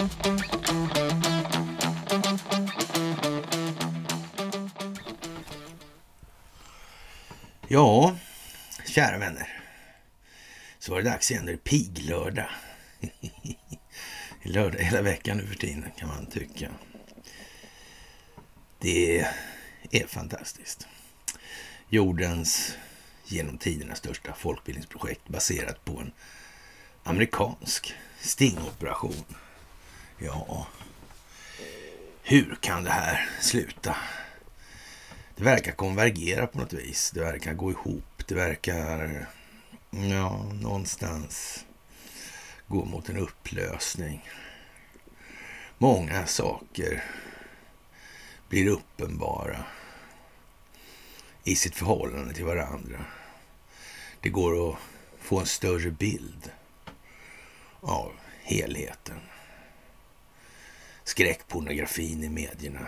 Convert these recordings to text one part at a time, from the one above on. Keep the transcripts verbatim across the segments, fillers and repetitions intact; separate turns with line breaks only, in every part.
Ja, kära vänner. Så var det dags igen. Det är piglördag. Lördag hela veckan nu för tiden kan man tycka. Det är fantastiskt. Jordens genom tiderna största folkbildningsprojekt baserat på en amerikansk stingoperation. Ja, hur kan det här sluta? Det verkar konvergera på något vis. Det verkar gå ihop. Det verkar, ja, någonstans gå mot en upplösning. Många saker blir uppenbara i sitt förhållande till varandra. Det går att få en större bild av helheten. Skräckpornografin i medierna.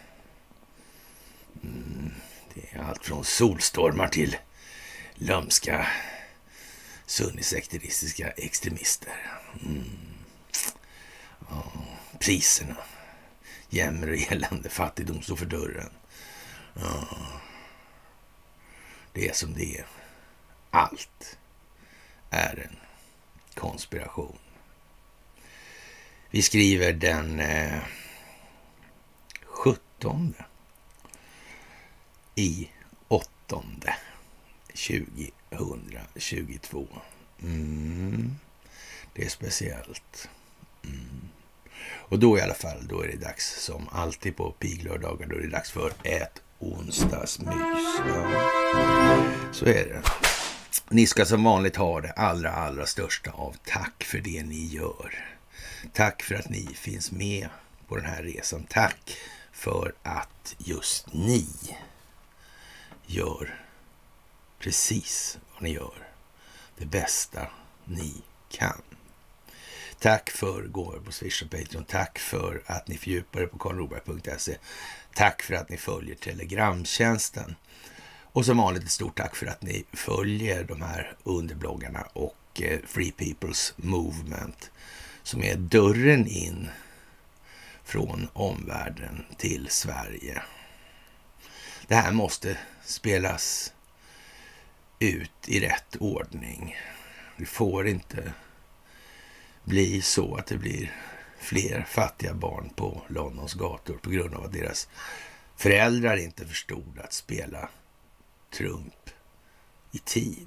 Mm, det är allt från solstormar till lömska sunnisekteristiska extremister. Mm. Ja, priserna. Jämmer och elände, fattigdom står för dörren. Ja. Det är som det är. Allt är en konspiration. Vi skriver den eh, sjuttonde i åttonde tjugohundratjugotvå. Mm. Det är speciellt. Mm. Och då i alla fall, då är det dags som alltid på piglördagar, då är det dags för ett onsdagsmys. Ja. Så är det. Ni ska som vanligt ha det allra, allra största av tack för det ni gör. Tack för att ni finns med på den här resan. Tack för att just ni gör precis vad ni gör. Det bästa ni kan. Tack för gåvor på Swish och Patreon. Tack för att ni fördjupar er på karl norberg punkt se. Tack för att ni följer Telegramtjänsten. Och som vanligt ett stort tack för att ni följer de här underbloggarna och eh, Free People's Movement som är dörren in från omvärlden till Sverige. Det här måste spelas ut i rätt ordning. Det får inte bli så att det blir fler fattiga barn på Londons gator på grund av att deras föräldrar inte förstod att spela trump i tid.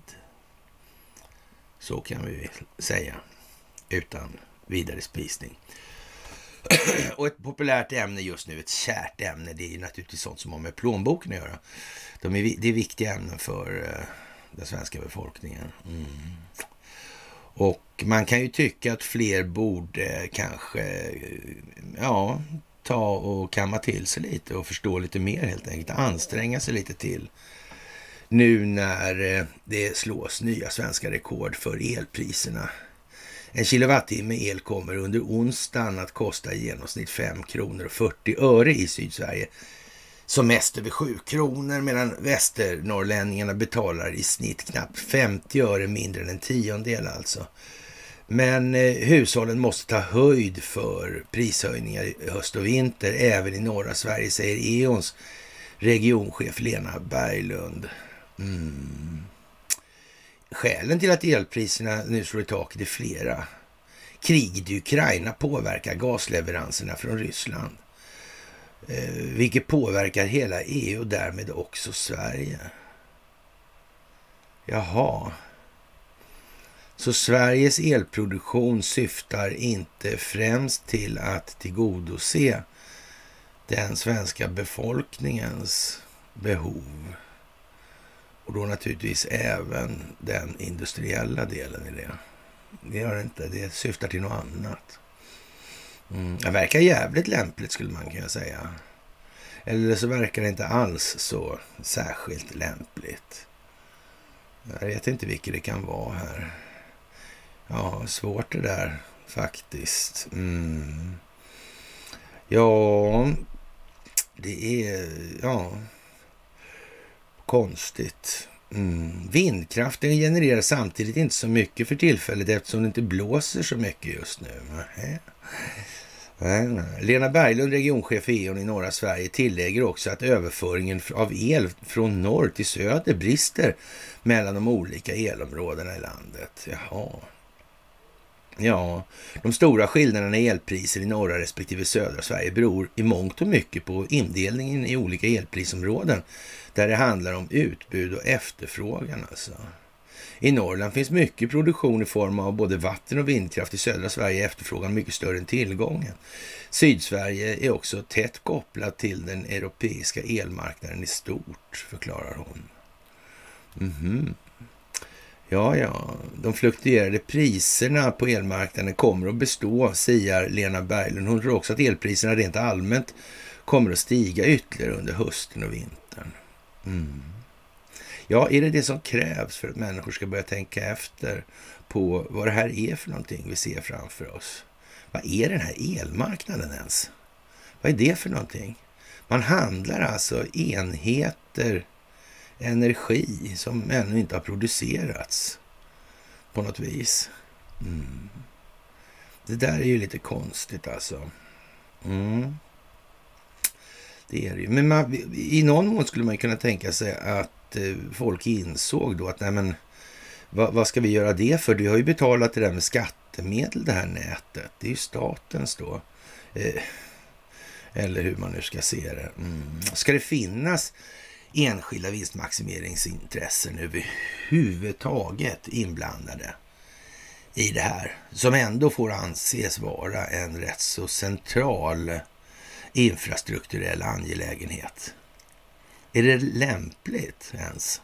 Så kan vi säga utan vidare spisning. Och ett populärt ämne just nu, ett kärt ämne, det är naturligtvis sånt som har med plånboken att göra. De är, det är viktiga ämnen för uh, den svenska befolkningen. Mm. Och man kan ju tycka att fler borde kanske ja, ta och kamma till sig lite och förstå lite mer helt enkelt. Anstränga sig lite till. Nu när det slås nya svenska rekord för elpriserna. En kilowattimme el kommer under onsdagen att kosta i genomsnitt fem kronor och fyrtio öre i Sydsverige. Som mest över sju kronor medan västernorrlänningarna betalar i snitt knappt femtio öre mindre än en tiondel alltså. Men eh, hushållen måste ta höjd för prishöjningar i höst och vinter även i norra Sverige, säger E O N:s regionchef Lena Berglund. Mm. Skälen till att elpriserna nu slår i taket är flera. Kriget i Ukraina påverkar gasleveranserna från Ryssland. Eh, vilket påverkar hela E U och därmed också Sverige. Jaha. Så Sveriges elproduktion syftar inte främst till att tillgodose den svenska befolkningens behov. Och då naturligtvis även den industriella delen i det. Det gör det inte, det syftar till något annat. Mm. Det verkar jävligt lämpligt skulle man kunna säga. Eller så verkar det inte alls så särskilt lämpligt. Jag vet inte vilket det kan vara här. Ja, svårt det där faktiskt. Mm. Ja, det är ja konstigt. Mm. Vindkraften genererar samtidigt inte så mycket för tillfället eftersom det inte blåser så mycket just nu. Nej, nej. Lena Berglund, regionchef för E O N i norra Sverige, tillägger också att överföringen av el från norr till söder brister mellan de olika elområdena i landet. Jaha. Ja, de stora skillnaderna i elpriser i norra respektive södra Sverige beror i mångt och mycket på indelningen i olika elprisområden där det handlar om utbud och efterfrågan alltså. I Norrland finns mycket produktion i form av både vatten och vindkraft. I södra Sverige är efterfrågan mycket större än tillgången. Sydsverige är också tätt kopplat till den europeiska elmarknaden i stort, förklarar hon. Mhm. Ja, ja. De fluktuerade priserna på elmarknaden kommer att bestå, säger Lena Berglund. Hon tror också att elpriserna rent allmänt kommer att stiga ytterligare under hösten och vintern. Mm. Ja, är det det som krävs för att människor ska börja tänka efter på vad det här är för någonting vi ser framför oss? Vad är den här elmarknaden ens? Vad är det för någonting? Man handlar alltså enheter energi som ännu inte har producerats på något vis. Mm. Det där är ju lite konstigt alltså. Mm. Det är det ju. Men man, i någon mån skulle man kunna tänka sig att eh, folk insåg då att nej men vad, vad ska vi göra det för? Du har ju betalat det där med skattemedel, det här nätet. Det är ju statens då. Eh, eller hur man nu ska se det. Mm. Ska det finnas enskilda vinstmaximeringsintressen överhuvudtaget inblandade i det här, som ändå får anses vara en rätt så central infrastrukturell angelägenhet? Är det lämpligt ens?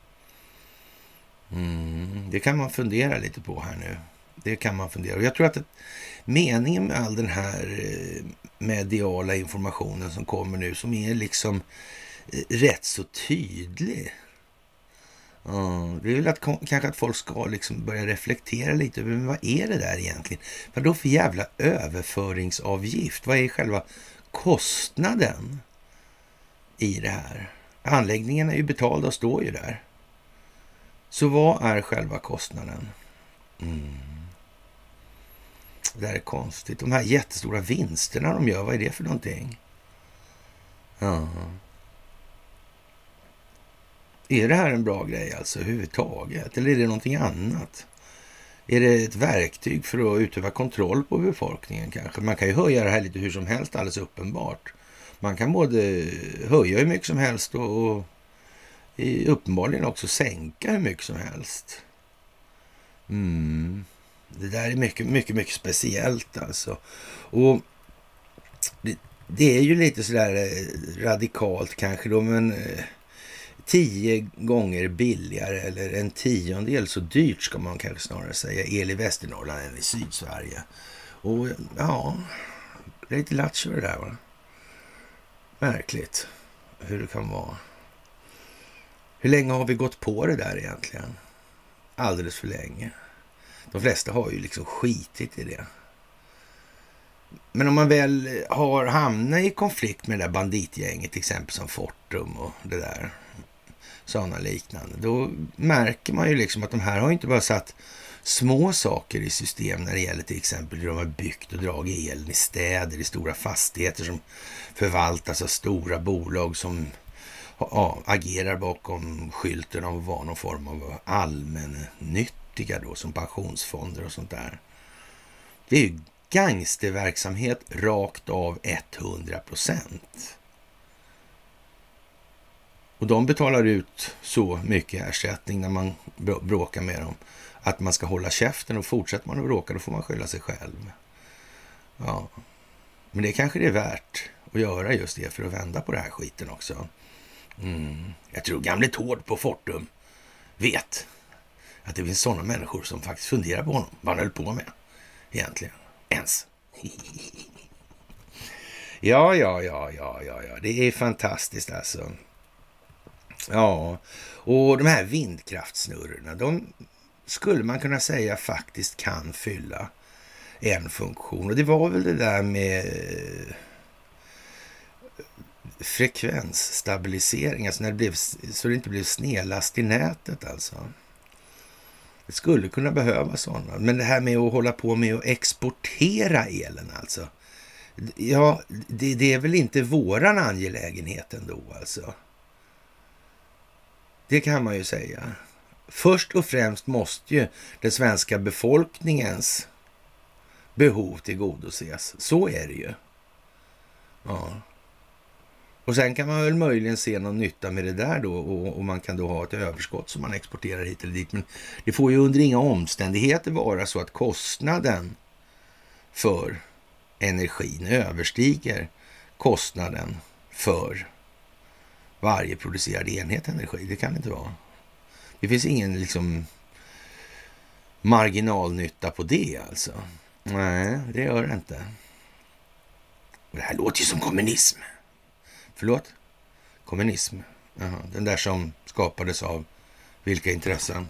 Mm, det kan man fundera lite på här nu. Det kan man fundera. Och jag tror att det, meningen med all den här mediala informationen som kommer nu, som är liksom rätt så tydlig. Ja, det är väl att kanske att folk ska liksom börja reflektera lite över, men vad är det där egentligen? Vad då för jävla överföringsavgift? Vad är själva kostnaden i det här? Anläggningen är ju betald och står ju där. Så vad är själva kostnaden? Mm. Det här är konstigt. De här jättestora vinsterna de gör, vad är det för någonting? Ja. Är det här en bra grej alltså överhuvudtaget? Eller är det någonting annat? Är det ett verktyg för att utöva kontroll på befolkningen kanske? Man kan ju höja det här lite hur som helst, alldeles uppenbart. Man kan både höja hur mycket som helst och, och uppenbarligen också sänka hur mycket som helst. Mm. Det där är mycket, mycket, mycket speciellt alltså. Och det, det är ju lite sådär radikalt kanske då, men tio gånger billigare eller en tiondel så dyrt ska man kanske snarare säga el i Västernorrland än i Sydsverige. Och ja, det är lite latch över det där, va? Märkligt hur det kan vara. Hur länge har vi gått på det där egentligen? Alldeles för länge. De flesta har ju liksom skitit i det. Men om man väl har hamnat i konflikt med det där banditgänget, till exempel som Fortum och det där, sådana liknande, då märker man ju liksom att de här har inte bara satt små saker i system när det gäller till exempel hur de har byggt och dragit elen i städer, i stora fastigheter som förvaltas av stora bolag som ja, agerar bakom skylten av att vara någon form av allmännyttiga då, som pensionsfonder och sånt där. Det är ju gangsterverksamhet rakt av hundra procent. Och de betalar ut så mycket ersättning när man bråkar med dem att man ska hålla käften, och fortsätter man att bråka då får man skylla sig själv. Ja, men det kanske det är värt att göra just det för att vända på det här skiten också. Mm. Jag tror gamle Tord på Fortum vet att det finns sådana människor som faktiskt funderar på honom, vad han höll på med egentligen. Ens. ja, ja, ja, ja, ja, ja. Det är fantastiskt alltså. Ja, och de här vindkraftsnurrorna, de skulle man kunna säga faktiskt kan fylla en funktion. Och det var väl det där med frekvensstabilisering, alltså när det blev, så det inte blev snedlast i nätet alltså. Det skulle kunna behöva sådana. Men det här med att hålla på med att exportera elen alltså, Ja, det, det är väl inte våran angelägenhet ändå alltså. Det kan man ju säga. Först och främst måste ju den svenska befolkningens behov tillgodoses. Så är det ju. Ja. Och sen kan man väl möjligen se någon nytta med det där då, och, och man kan då ha ett överskott som man exporterar hit eller dit. Men det får ju under inga omständigheter vara så att kostnaden för energin överstiger kostnaden för varje producerad enhet energi. Det kan det inte vara. Det finns ingen liksom marginalnytta på det alltså. Nej, det gör det inte. Det här låter ju som kommunism. Förlåt? Kommunism. Jaha, den där som skapades av vilka intressen?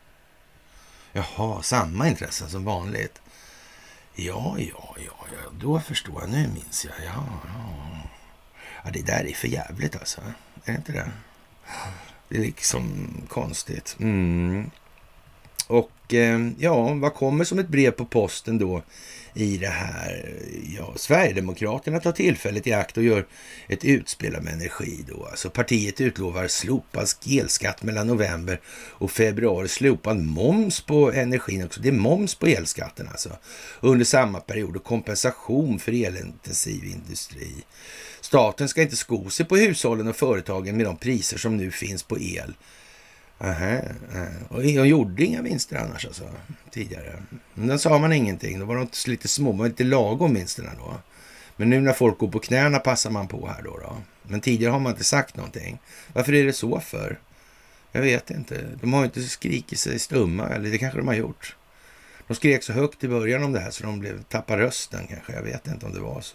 Jaha, samma intressen som vanligt. Ja, ja, ja, ja, då förstår jag. Nu minns jag. Ja, ja. Ja, det där är för jävligt alltså. Är det inte det? Det är liksom konstigt. Mm. Och eh, ja, vad kommer som ett brev på posten då i det här? Ja, Sverigedemokraterna tar tillfället i akt och gör ett utspel om energi då. Alltså partiet utlovar slopad elskatt mellan november och februari, slopad moms på energin också. Det är moms på elskatten alltså. Under samma period och kompensation för elintensiv industri. Staten ska inte sko sig på hushållen och företagen med de priser som nu finns på el. Aha, och de gjorde inga vinster annars alltså, tidigare. Men då sa man ingenting, då var de lite små, man var inte lagom vinsterna då. Men nu när folk går på knäna passar man på här då, då. Men tidigare har man inte sagt någonting. Varför är det så för? Jag vet inte. De har inte skrikit sig stumma, eller det kanske de har gjort. De skrek så högt i början om det här så de blev tappade rösten kanske. Jag vet inte om det var så.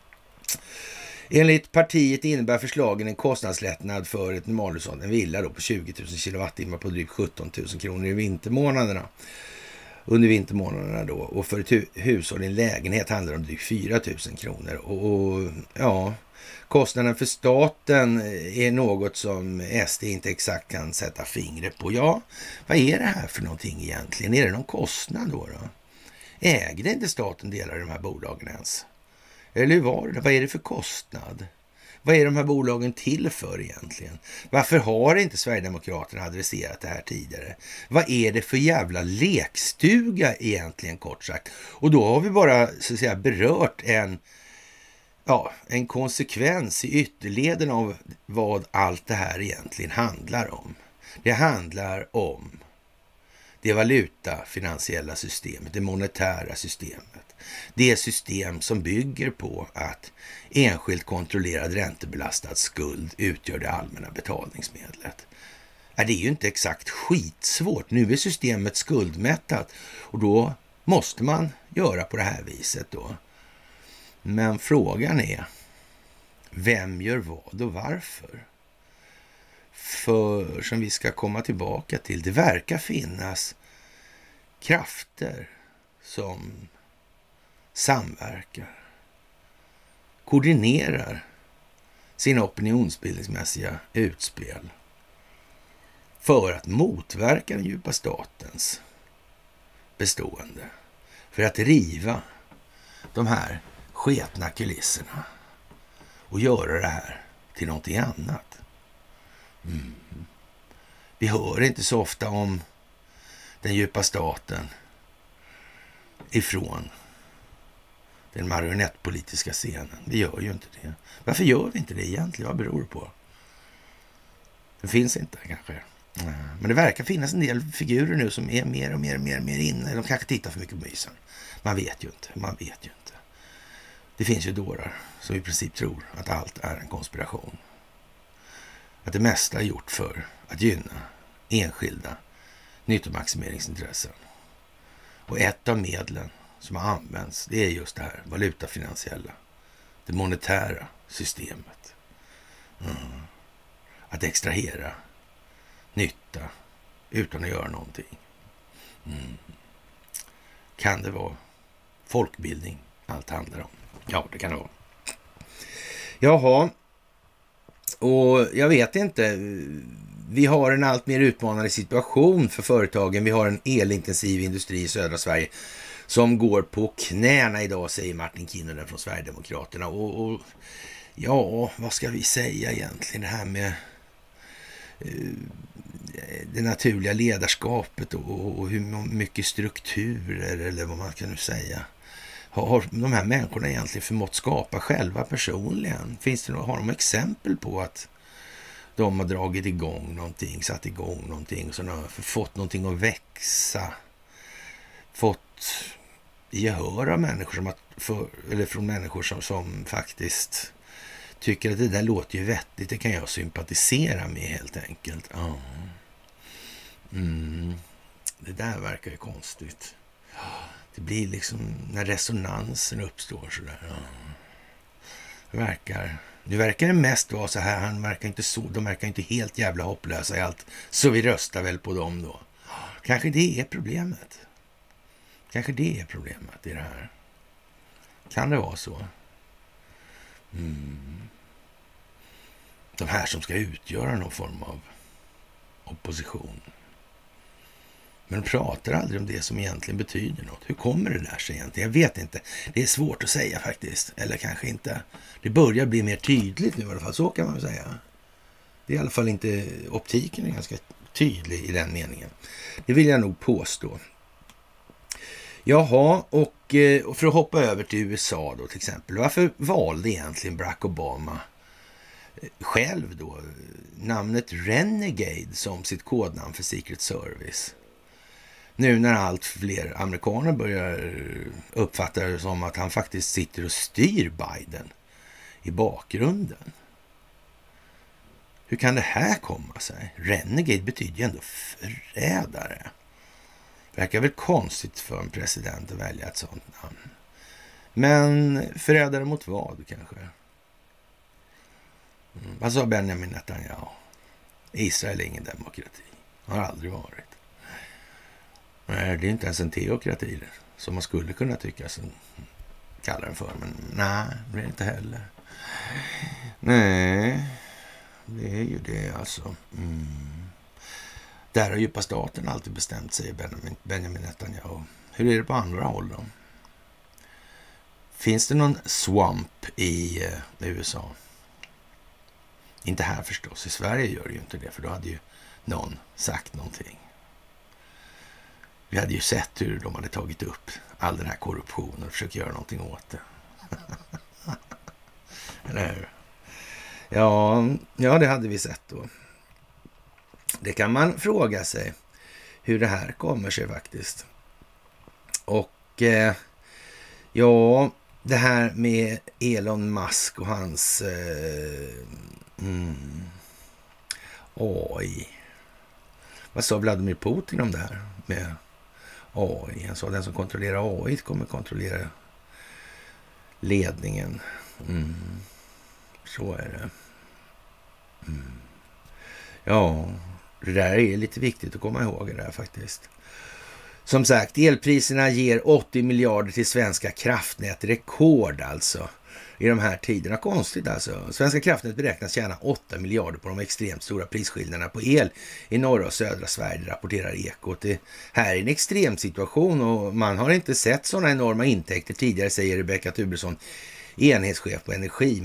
Enligt partiet innebär förslagen en kostnadslättnad för ett normalhushåll, en villa då på tjugo tusen kilowattimmar på drygt sjutton tusen kronor i vintermånaderna. Under vintermånaderna då. Och för ett hu- hushåll i en lägenhet handlar det om drygt fyra tusen kronor. Och, och ja, kostnaden för staten är något som S D inte exakt kan sätta fingret på. Ja, vad är det här för någonting egentligen? Är det någon kostnad då? då? Ägde inte staten delar i de här bolagen ens? Eller hur var det? Vad är det för kostnad? Vad är de här bolagen till för egentligen? Varför har inte Sverigedemokraterna adresserat det här tidigare? Vad är det för jävla lekstuga egentligen, kort sagt? Och då har vi bara så att säga berört en, ja, en konsekvens i ytterleden av vad allt det här egentligen handlar om. Det handlar om det valutafinansiella systemet, det monetära systemet. Det system som bygger på att enskilt kontrollerad räntebelastad skuld utgör det allmänna betalningsmedlet. Ja, det är ju inte exakt skitsvårt. Nu är systemet skuldmättat och då måste man göra på det här viset då. Men frågan är, vem gör vad och varför? För som vi ska komma tillbaka till, det verkar finnas krafter som samverkar, koordinerar sina opinionsbildningsmässiga utspel för att motverka den djupa statens bestående, för att riva de här sketna kulisserna och göra det här till någonting annat. Mm. Vi hör inte så ofta om den djupa staten ifrån den marionettpolitiska scenen. Vi gör ju inte det. Varför gör vi inte det egentligen? Vad beror det på? Det finns inte kanske. Men det verkar finnas en del figurer nu som är mer och mer och mer, och mer inne. De kanske tittar för mycket på mysen. Man vet ju inte. Man vet ju inte. Det finns ju dårar som i princip tror att allt är en konspiration. Att det mesta är gjort för att gynna enskilda nyttomaximeringsintressen. Och ett av medlen som har använts, det är just det här valutafinansiella, det monetära systemet. Mm. Att extrahera nytta utan att göra någonting. Mm. Kan det vara folkbildning allt handlar om? Ja, det kan det vara. Jaha, och jag vet inte, vi har en allt mer utmanande situation för företagen. Vi har en elintensiv industri i södra Sverige som går på knäna idag, säger Martin Kinnunen från Sverigedemokraterna. Och, och ja, vad ska vi säga egentligen? Det här med uh, det naturliga ledarskapet och, och hur mycket strukturer, eller vad man kan nu säga, har, har de här människorna egentligen förmått skapa själva personligen? Finns det, har de exempel på att de har dragit igång någonting, satt igång någonting, så de har fått någonting att växa, fått gehör av människor som att för, eller från människor som, som faktiskt tycker att det där låter ju vettigt, det kan jag sympatisera med helt enkelt. Ja. Mm. Det där verkar ju konstigt. Det blir liksom när resonansen uppstår sådär. Ja. Det verkar, det verkar det mest vara så här, han verkar inte så, de verkar inte helt jävla hopplösa i allt, så vi röstar väl på dem då. Kanske det är problemet. Kanske det är problemet i det här. Kan det vara så? Mm. De här som ska utgöra någon form av opposition. Men de pratar aldrig om det som egentligen betyder något. Hur kommer det där sig egentligen? Jag vet inte. Det är svårt att säga faktiskt. Eller kanske inte. Det börjar bli mer tydligt nu i alla fall. Så kan man säga. Det är i alla fall inte... Optiken är ganska tydlig i den meningen. Det vill jag nog påstå. Jaha, och för att hoppa över till U S A då till exempel. Varför valde egentligen Barack Obama själv då namnet Renegade som sitt kodnamn för Secret Service? Nu när allt fler amerikaner börjar uppfatta det som att han faktiskt sitter och styr Biden i bakgrunden. Hur kan det här komma sig? Renegade betyder ju ändå förrädare. Verkar väl konstigt för en president att välja ett sånt namn. Men förrädare mot vad kanske? Mm. Vad sa Benjamin Netanyahu? Israel är ingen demokrati. Har aldrig varit. Nej, det är inte ens en teokrati som man skulle kunna tycka som kallar den för. Men nej, det är inte heller. Nej, det är ju det alltså. Mm. Där har djupa staten alltid bestämt, säger Benjamin, Benjamin Netanyahu. Hur är det på andra håll då? Finns det någon swamp i eh, U S A? Inte här förstås. I Sverige gör det ju inte det, för då hade ju någon sagt någonting. Vi hade ju sett hur de hade tagit upp all den här korruptionen och försökt göra någonting åt det. Eller hur? Ja, ja, det hade vi sett då. Det kan man fråga sig hur det här kommer sig faktiskt. Och eh, ja, det här med Elon Musk och hans eh, mm, A I. Vad sa Vladimir Putin om det här med A I? Han sa att den som kontrollerar A I kommer kontrollera ledningen. Mm. Så är det. Mm. Ja, det där är lite viktigt att komma ihåg det där faktiskt. Som sagt, elpriserna ger åttio miljarder till svenska kraftnät. Rekord alltså i de här tiderna. Konstigt alltså. Svenska kraftnät beräknas tjäna åtta miljarder på de extremt stora prisskillnaderna på el i norra och södra Sverige, rapporterar Ekot. Det här är en extrem situation och man har inte sett sådana enorma intäkter tidigare, säger Rebecka Tubersson, enhetschef på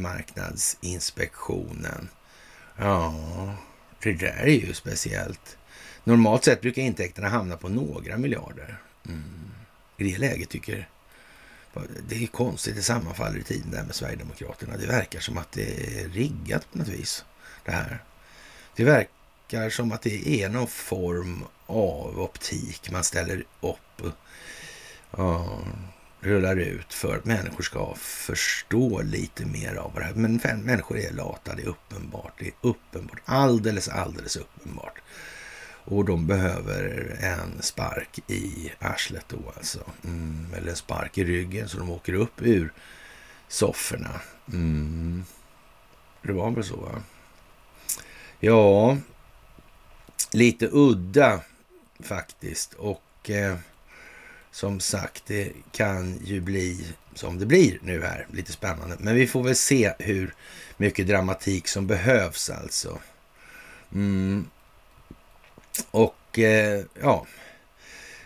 Energimarknadsinspektionen. Ja, det där är ju speciellt. Normalt sett brukar intäkterna hamna på några miljarder. Mm. I det läget tycker det är konstigt, det sammanfaller i tiden där med Sverigedemokraterna. Det verkar som att det är riggat på något vis, det här. Det verkar som att det är någon form av optik man ställer upp och ja, rullar ut för att människor ska förstå lite mer av det här. Men människor är lata, det är uppenbart. Det är uppenbart, alldeles, alldeles uppenbart. Och de behöver en spark i arslet då alltså. Mm, eller en spark i ryggen så de åker upp ur sofforna. Mm. Det var väl så, va? Ja, lite udda faktiskt. Och eh, som sagt, det kan ju bli som det blir nu här. Lite spännande. Men vi får väl se hur mycket dramatik som behövs alltså. Mm. Och eh, ja,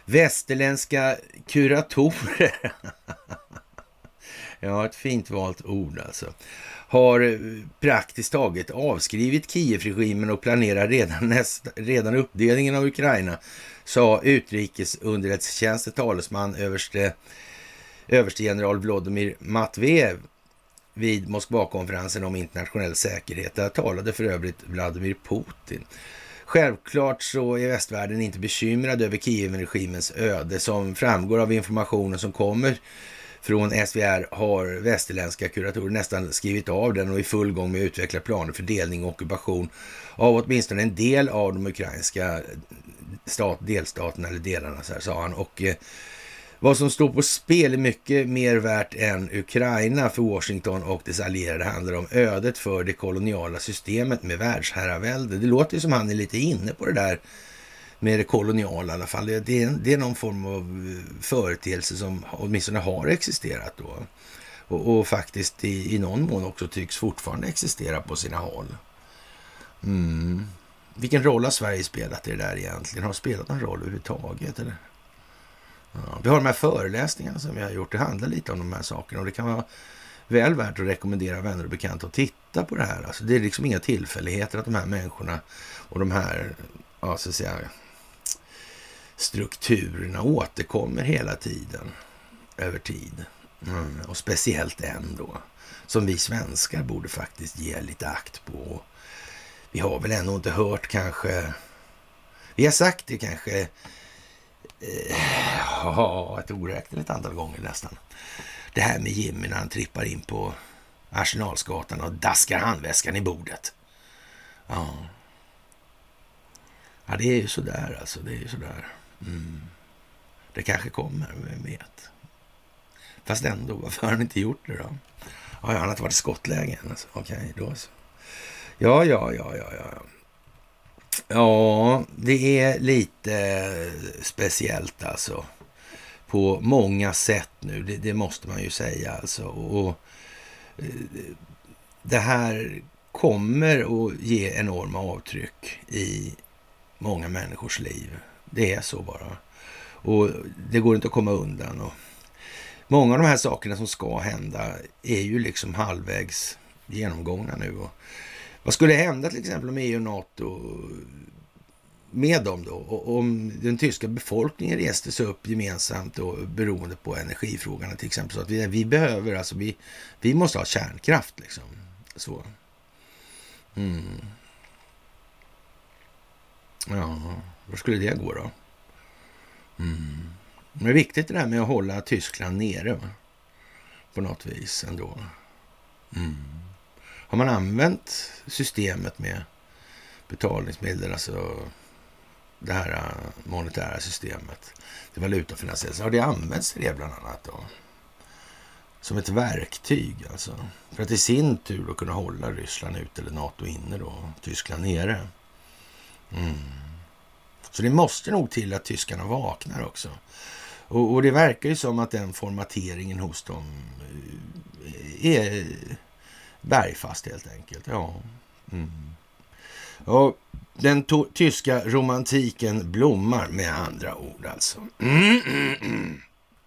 Västerländska kuratorer. Ja, ett fint valt ord alltså. Har praktiskt taget avskrivit Kiev-regimen och planerar redan, nästa, redan uppdelningen av Ukraina, sa utrikesunderrättelsetjänstens talesman överste, överste general Vladimir Matveev vid Moskva-konferensen om internationell säkerhet. Där talade för övrigt Vladimir Putin. Självklart så är västvärlden inte bekymrad över Kiev-regimens öde. Som framgår av informationen som kommer från S V R har västerländska kuratorer nästan skrivit av den och är i full gång med att utveckla planer för delning och ockupation av åtminstone en del av de ukrainska stat, delstaterna eller delarna, så här, sa han. Och eh, vad som står på spel är mycket mer värt än Ukraina för Washington och dess allierade. Handlar om ödet för det koloniala systemet med världsherravälde. Det låter ju som han är lite inne på det där med det koloniala i alla fall. Det, det, är, det är någon form av företeelse som åtminstone har existerat då. Och, och faktiskt i, i någon mån också tycks fortfarande existera på sina håll. Mm. Vilken roll har Sverige spelat i det där egentligen? Har spelat någon roll överhuvudtaget eller? Ja, vi har de här föreläsningarna som vi har gjort. Det handlar lite om de här sakerna och det kan vara väl värt att rekommendera vänner och bekanta att titta på det här. Alltså, det är liksom inga tillfälligheter att de här människorna och de här, ja, så att säga, strukturerna återkommer hela tiden, över tid. Mm. Och speciellt ändå, som vi svenskar borde faktiskt ge lite akt på. Vi har väl ändå inte hört kanske, vi har sagt det kanske eh, ja, ett oräkneligt antal gånger nästan. Det här med Jimmy när han trippar in på Arsenalsgatan och daskar handväskan i bordet. Ja. Ja, det är ju sådär alltså, det är ju sådär. Mm. Det kanske kommer, vem vet. Fast ändå, varför har han inte gjort det då? Ja, han har inte varit i skottlägen. Alltså. Okej, då så. Ja, ja, ja, ja, ja. Ja, det är lite speciellt alltså. På många sätt nu, det, det måste man ju säga alltså. Och det här kommer att ge enorma avtryck i många människors liv. Det är så bara. Och det går inte att komma undan. Och många av de här sakerna som ska hända är ju liksom halvvägs genomgångna nu. Och vad skulle hända till exempel om E U och NATO med dem då? Och om den tyska befolkningen reste sig upp gemensamt och beroende på energifrågorna till exempel. Så att vi, vi behöver, alltså vi, vi måste ha kärnkraft liksom. Så. Mm. Ja, vad skulle det gå då? Mm. Men det är viktigt det där med att hålla Tyskland nere, va? På något vis ändå. Mm. Har man använt systemet med betalningsmedel, alltså det här monetära systemet, det valutafinansiella, så har det använts till det bland annat då. Som ett verktyg alltså. För att i sin tur då kunna hålla Ryssland ut eller NATO inne då, Tyskland nere. Mm. Så det måste nog till att tyskarna vaknar också. Och, och det verkar ju som att den formateringen hos dem är bergfast helt enkelt. Ja. Mm. Och den to- tyska romantiken blommar med andra ord alltså. Mm, mm, mm.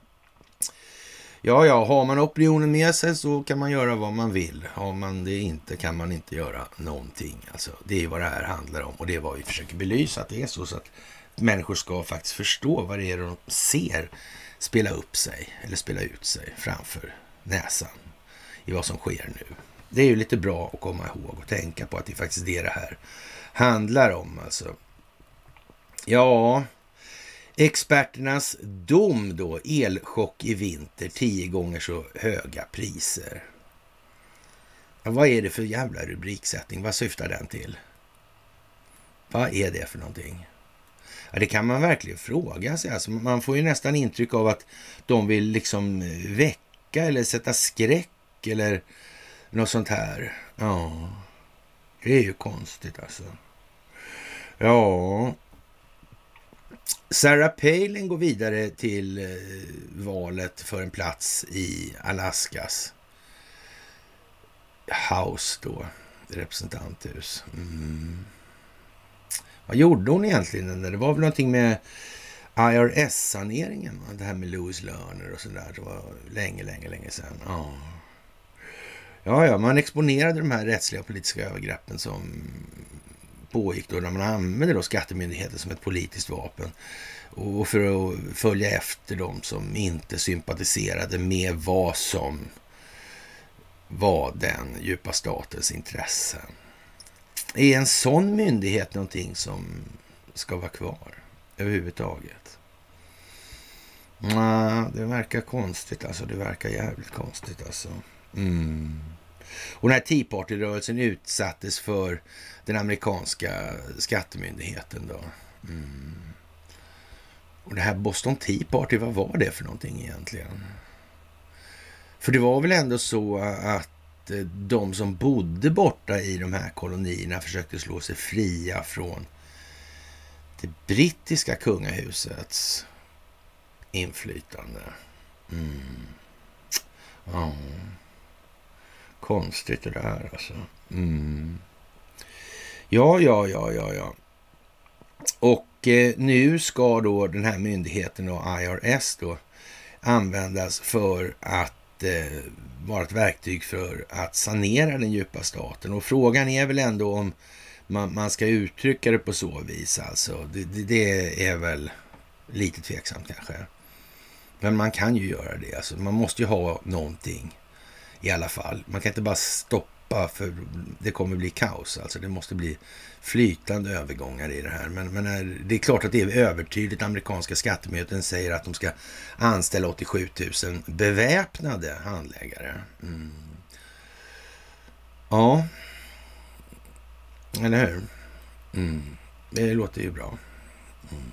Ja, ja, har man opinionen med sig så kan man göra vad man vill. Har man det inte kan man inte göra någonting. Alltså, det är vad det här handlar om och det är vad vi försöker belysa, att det är så, så att människor ska faktiskt förstå vad det är de ser spela upp sig eller spela ut sig framför näsan i vad som sker nu. Det är ju lite bra att komma ihåg och tänka på att det är faktiskt det det här handlar om. Alltså. Ja, experternas dom då, elchock i vinter, tio gånger så höga priser. Ja, vad är det för jävla rubriksättning? Vad syftar den till? Vad är det för någonting? Ja, det kan man verkligen fråga sig. Alltså, man får ju nästan intryck av att de vill liksom väcka eller sätta skräck eller något sånt här. Ja, det är ju konstigt alltså. Ja, Sarah Palin går vidare till eh, valet för en plats i Alaskas House då, representanthus. Mm. Vad gjorde hon egentligen? Det var väl någonting med I R S-saneringen, det här med Louis Lerner och sådär, det var länge, länge, länge sedan. Ja. ja, ja, man exponerade de här rättsliga och politiska övergreppen som pågick då när man använde då skattemyndigheten som ett politiskt vapen och för att följa efter dem som inte sympatiserade med vad som var den djupa statens intressen. Är en sån myndighet någonting som ska vara kvar överhuvudtaget? Nej, det verkar konstigt alltså. Det verkar jävligt konstigt alltså. Mm. Och den här Tea Party-rörelsen utsattes för den amerikanska skattemyndigheten då. Mm. Och det här Boston Tea Party, vad var det för någonting egentligen? För det var väl ändå så att de som bodde borta i de här kolonierna försökte slå sig fria från det brittiska kungahusets inflytande. Mm. Ja. Konstigt det där alltså. Mm. Ja, ja, ja, ja, ja. Och eh, nu ska då den här myndigheten och I R S då användas för att eh, vara ett verktyg för att sanera den djupa staten. Och frågan är väl ändå om man, man ska uttrycka det på så vis. Alltså, det, det, det är väl lite tveksamt kanske. Men man kan ju göra det. Alltså, man måste ju ha någonting i alla fall. Man kan inte bara stoppa för det kommer bli kaos. Alltså, det måste bli flytande övergångar i det här. Men, men är, det är klart att det är övertydligt. Amerikanska skattemyndigheten säger att de ska anställa åttiosju tusen beväpnade handläggare. Mm. Ja. Eller hur? Mm. Det låter ju bra. Mm.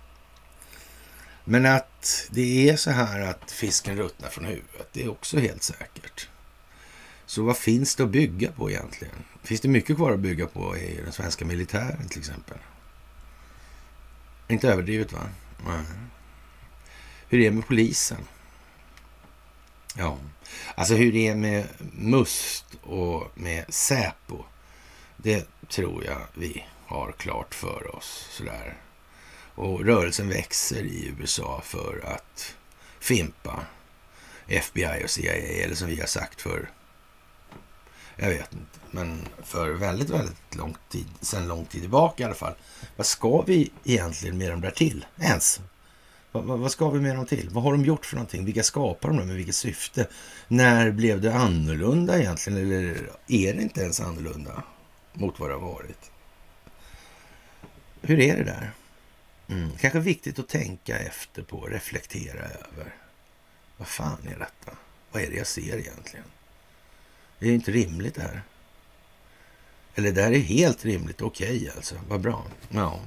Men att det är så här att fisken ruttnar från huvudet, det är också helt säkert. Så vad finns det att bygga på egentligen? Finns det mycket kvar att bygga på i den svenska militären till exempel? Inte överdrivet va? Nej. Hur är det med polisen? Ja, alltså hur det är med Must och med Säpo, det tror jag vi har klart för oss sådär. Och rörelsen växer i U S A för att fimpa F B I och C I A, eller som vi har sagt för, jag vet inte, men för väldigt, väldigt lång tid, sedan lång tid tillbaka i alla fall. Vad ska vi egentligen med dem där till ens? Vad, vad, vad ska vi med dem till? Vad har de gjort för någonting? Vilka skapar de med vilket syfte? När blev det annorlunda egentligen? Eller är det inte ens annorlunda mot vad det har varit? Hur är det där? Mm. Kanske viktigt att tänka efter på, reflektera över. Vad fan är detta? Vad är det jag ser egentligen? Det är ju inte rimligt det här. Eller det här är helt rimligt. Okej okay, alltså. Vad bra. Ja.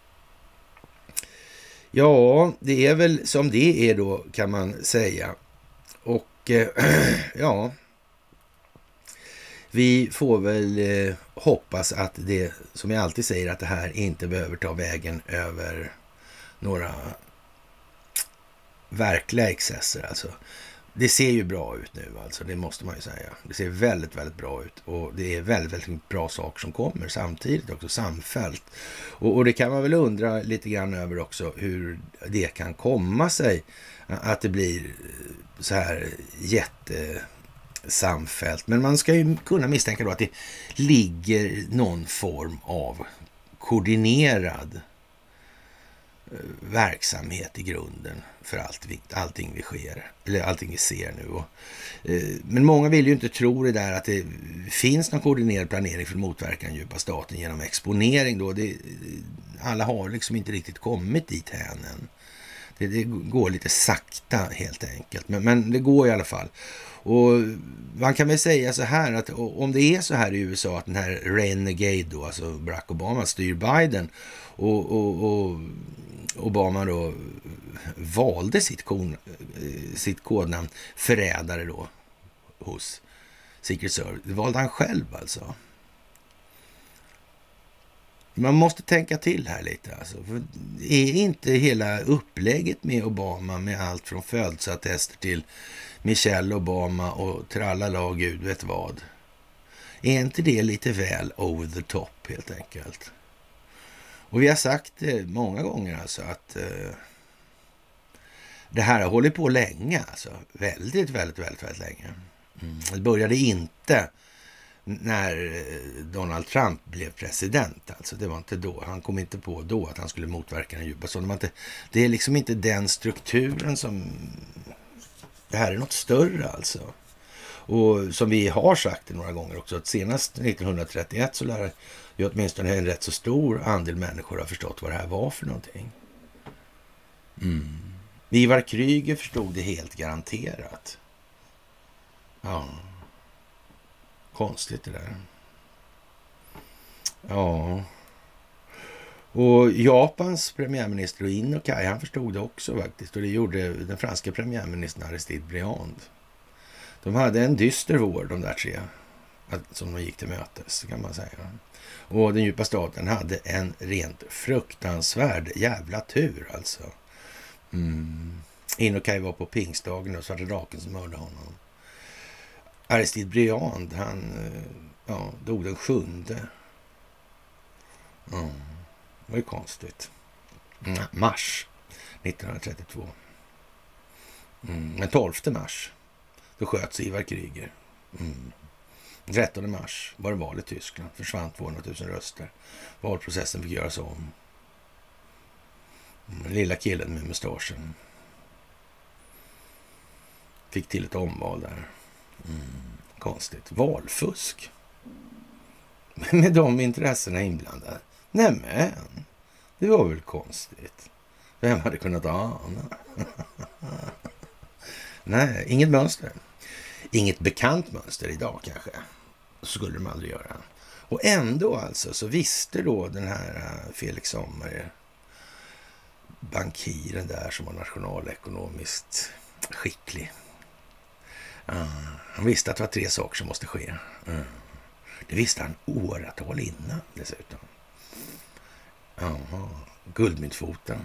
Ja, det är väl som det är då kan man säga. Och eh, ja. Vi får väl eh, hoppas att det, som jag alltid säger, att det här inte behöver ta vägen över några verkliga excesser. Alltså, det ser ju bra ut nu, alltså, det måste man ju säga. Det ser väldigt, väldigt bra ut och det är väldigt, väldigt bra saker som kommer samtidigt också, samfällt. Och, och det kan man väl undra lite grann över också, hur det kan komma sig att det blir så här jätte... samfällt. Men man ska ju kunna misstänka då att det ligger någon form av koordinerad verksamhet i grunden för allt, allting vi sker, eller allting vi ser nu. Och, eh, men många vill ju inte tro det där att det finns någon koordinerad planering för att motverka den djupa staten genom exponering då. Det, alla har liksom inte riktigt kommit dit hän än. Det, det går lite sakta helt enkelt, men, men det går i alla fall. Och man kan väl säga så här att om det är så här i U S A att den här renegade då, alltså Barack Obama styr Biden och, och, och Obama då valde sitt, kon, sitt kodnamn förrädare då hos Secret Service. Det valde han själv alltså. Man måste tänka till här lite alltså. För är inte hela upplägget med Obama med allt från födelseattester till Michelle Obama och trallala och gud vet vad. Är inte det lite väl over the top helt enkelt? Och vi har sagt det många gånger alltså att eh, det här har hållit på länge, alltså. Väldigt, väldigt, väldigt, väldigt länge. Mm. Det började inte när Donald Trump blev president. Alltså det var inte då. Han kom inte på då att han skulle motverka den djupa staten. Det, det är liksom inte den strukturen som... Det här är något större alltså. Och som vi har sagt några gånger också, att senast nittonhundratrettioett så lär ju åtminstone en rätt så stor andel människor har förstått vad det här var för någonting. Mm. Ivar Kryger förstod det helt garanterat. Ja. Konstigt det där. Ja. Och Japans premiärminister Ino Kai, han förstod det också faktiskt. Och det gjorde den franska premiärministern Aristide Briand. De hade en dyster vår, de där tre, som de gick till mötes, kan man säga. Och den djupa staten hade en rent fruktansvärd jävla tur alltså. Mm. Ino Kai var på pingstdagen och Svarta draken som mördade honom. Aristide Briand, han ja, dog den sjunde. Mm. Det var ju konstigt. Mm. Mars nittonhundratrettiotvå. Mm. Men tolfte mars, då sköts Ivar Kryger. Mm. trettonde mars var det val i Tyskland. Försvann tvåhundratusen röster. Valprocessen fick göras om. Mm. Lilla killen med mustaschen fick till ett omval där. Mm. Konstigt. Valfusk. Med de intressena inblandade. Nämen, det var väl konstigt. Vem hade kunnat ana? Nej, inget mönster. Inget bekant mönster idag kanske. Skulle de aldrig göra. Och ändå alltså så visste då den här Felix Sommer, bankiren där som var nationalekonomiskt skicklig. Uh, han visste att det var tre saker som måste ske. Uh. Det visste han åratal innan dessutom. Uh, guldmyntfoten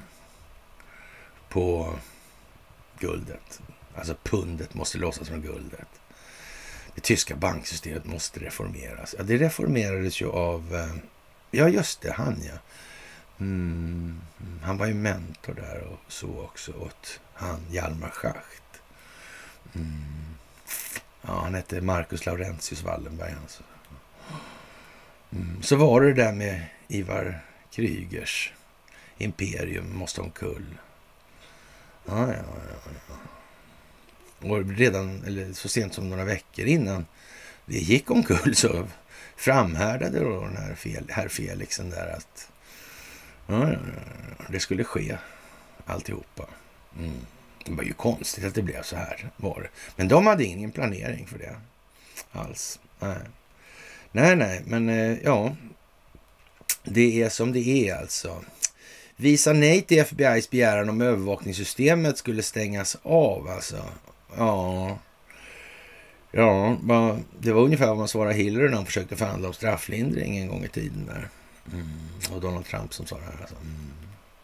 på guldet. Alltså pundet måste låsas från guldet. Det tyska banksystemet måste reformeras. Ja, det reformerades ju av... Uh, ja, just det, han ja. Mm, han var ju mentor där och så också åt han Hjalmar Schacht. Mm. Ja, han hette Marcus Laurentius Wallenberg. Alltså. Mm. Så var det där med Ivar Krygers imperium måste omkull. Ja, ja, ja, ja. Och redan, eller så sent som några veckor innan det gick omkull så framhärdade då den här, fel, här Felixen där att ja, ja, ja, det skulle ske alltihopa. Mm. Det var ju konstigt att det blev så här var det. Men de hade ingen planering för det alls. Nej, nej, nej men ja, det är som det är alltså. Visa nej till F B I:s begäran om övervakningssystemet skulle stängas av alltså. Ja, ja, det var ungefär vad man svarade Hillary när han försökte förhandla om strafflindring en gång i tiden där. Mm. Och Donald Trump som sa det här alltså. Mm.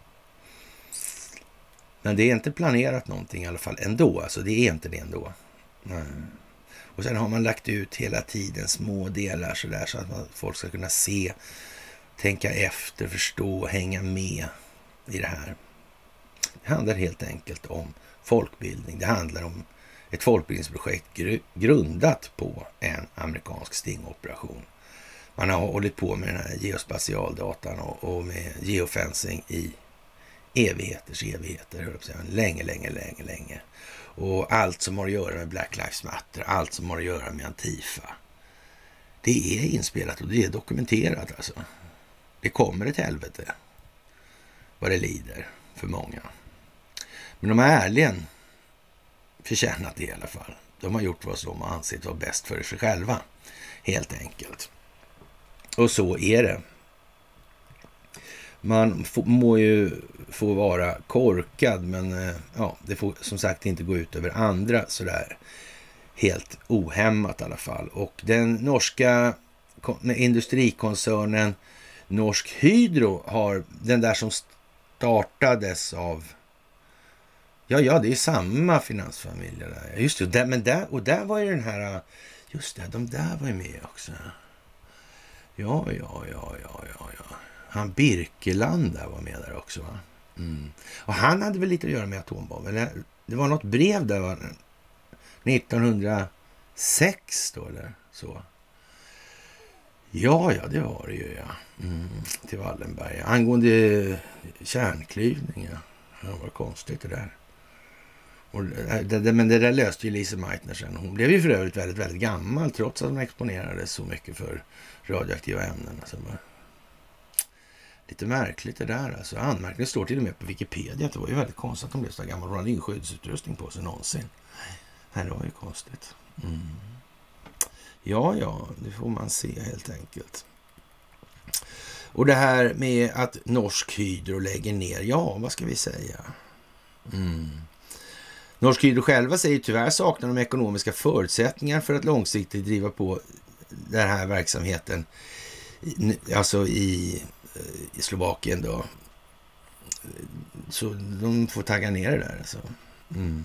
Men det är inte planerat någonting i alla fall ändå. Alltså det är inte det ändå. Nej. Och sen har man lagt ut hela tiden små delar så där så att man, folk ska kunna se, tänka efter, förstå, hänga med i det här. Det handlar helt enkelt om folkbildning. Det handlar om ett folkbildningsprojekt gr- grundat på en amerikansk stingoperation. Man har hållit på med den här geospatialdatan och, och med geofencing i evigheters evigheter, hör jag säga. Länge, länge, länge, länge. Och allt som har att göra med Black Lives Matter, allt som har att göra med Antifa, det är inspelat och det är dokumenterat alltså. Det kommer ett helvete vad det lider för många. Men de har ärligen förtjänat det i alla fall. De har gjort vad som har ansett vara bäst för sig själva, helt enkelt. Och så är det. Man får, må ju få vara korkad, men ja, det får som sagt inte gå ut över andra sådär helt ohämmat i alla fall. Och den norska industrikoncernen Norsk Hydro har den där som startades av ja, ja, det är samma finansfamilj där. Just det, där, men där, och där var ju den här, just det, de där var ju med också. Ja, ja, ja, ja, ja, ja. Han Birkeland där var med där också, va? Mm. Och han hade väl lite att göra med atombomben. Det var något brev där va? nittonhundrasex då eller så. Ja, ja, det var det ju, ja. Mm, till Wallenberg. Angående kärnklyvning, ja. Det var konstigt det där. Och det, det, men det där löste ju Lise Meitner sen. Hon blev ju för övrigt väldigt, väldigt gammal trots att hon exponerades så mycket för radioaktiva ämnen. Alltså, lite märkligt det där. Alltså, anmärkningen står till och med på Wikipedia. Det var ju väldigt konstigt att hon blev så gammal. Hon hade ingen skyddsutrustning på sig någonsin. Nej, det var ju konstigt. Mm. Ja, ja, det får man se helt enkelt. Och det här med att Norsk Hydro lägger ner, ja, vad ska vi säga? Mm. Norsk Hydro själva säger tyvärr saknar de ekonomiska förutsättningar för att långsiktigt driva på den här verksamheten, alltså i, i Slovakien då. Så de får tagga ner det där alltså. Mm.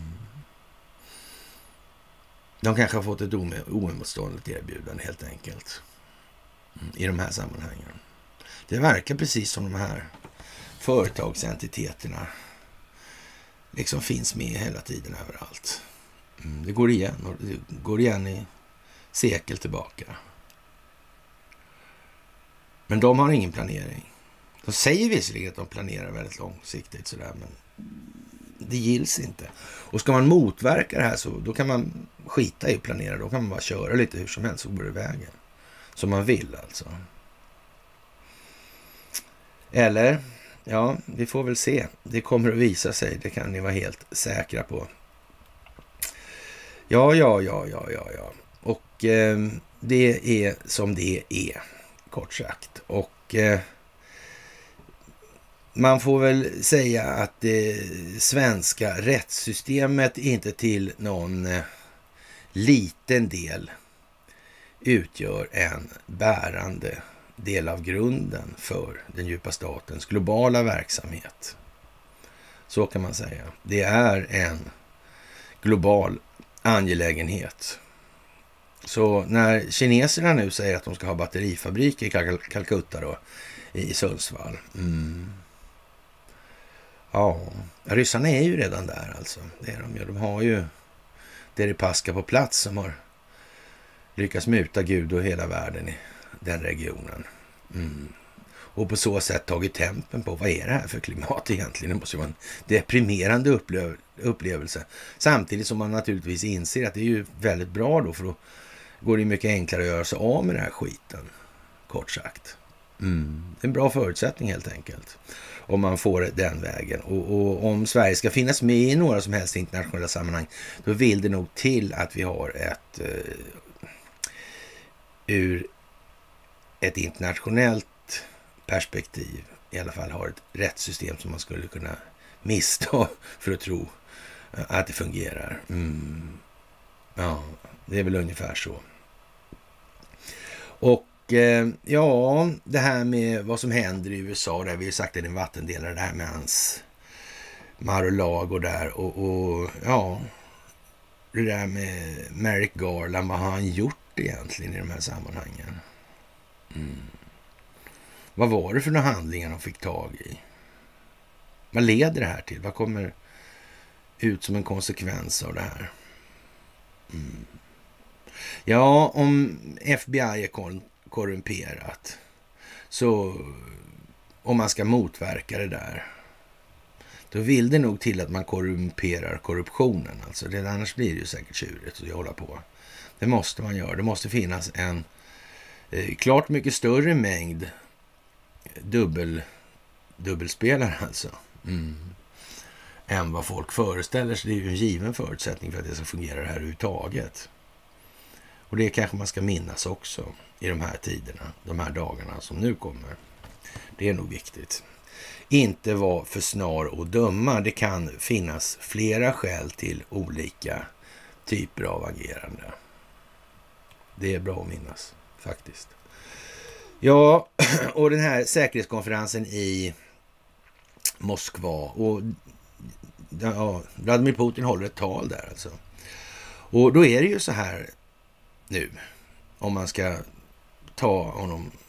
De kanske har fått ett oemotståndligt erbjudande helt enkelt mm, i de här sammanhangen. Det verkar precis som de här företagsentiteterna liksom finns med hela tiden överallt. Mm, det går igen och det går igen i sekel tillbaka. Men de har ingen planering. De säger visserligen att de planerar väldigt långsiktigt sådär, men det gills inte. Och ska man motverka det här så då kan man skita i att planera. Då kan man bara köra lite hur som helst och gå i vägen. Som man vill alltså. Eller, ja, vi får väl se. Det kommer att visa sig. Det kan ni vara helt säkra på. Ja, ja, ja, ja, ja, ja. Och eh, det är som det är, kort sagt. Och eh, man får väl säga att det svenska rättssystemet inte till någon eh, liten del utgör en bärande del av grunden för den djupa statens globala verksamhet. Så kan man säga. Det är en global angelägenhet. Så när kineserna nu säger att de ska ha batterifabrik i Calcutta då, i Sundsvall. Mm. Ja, ryssarna är ju redan där alltså. Det är de ju. De har ju Deripaska på plats som har lyckats muta Gud och hela världen i den regionen. Mm. Och på så sätt tagit tempen på vad är det här för klimat egentligen. Det måste ju vara en deprimerande upplev- upplevelse. Samtidigt som man naturligtvis inser att det är ju väldigt bra då, för då går det mycket enklare att göra sig av med den här skiten. Kort sagt. Mm. Det är en bra förutsättning helt enkelt. Om man får den vägen. Och, och om Sverige ska finnas med i några som helst internationella sammanhang, då vill det nog till att vi har ett uh, ur ett internationellt perspektiv i alla fall har ett rättssystem som man skulle kunna missta för att tro att det fungerar. Mm. Ja, det är väl ungefär så. Och eh, ja, det här med vad som händer i U S A, där vi har sagt att det är en vattendelare, det här med hans Mar-a-Lago där och, och ja, det där med Merrick Garland, vad har han gjort egentligen i de här sammanhangen? Mm. Vad var det för några handlingar de fick tag i? Vad leder det här till? Vad kommer ut som en konsekvens av det här? Mm. Ja, om F B I är korrumperat, så om man ska motverka det där, då vill det nog till att man korrumperar korruptionen. Alltså det, annars blir det ju säkert tjurigt att hålla på. Det måste man göra. Det måste finnas en eh, klart mycket större mängd dubbel, dubbelspelare alltså. Mm. Än vad folk föreställer sig. Det är ju en given förutsättning för att det ska fungera det här överhuvudtaget. Och det kanske man ska minnas också i de här tiderna, de här dagarna som nu kommer. Det är nog viktigt. Inte vara för snar och döma. Det kan finnas flera skäl till olika typer av agerande. Det är bra att minnas, faktiskt. Ja, och den här säkerhetskonferensen i Moskva. Och ja, Vladimir Putin håller ett tal där alltså. Och då är det ju så här nu, om man ska ta honom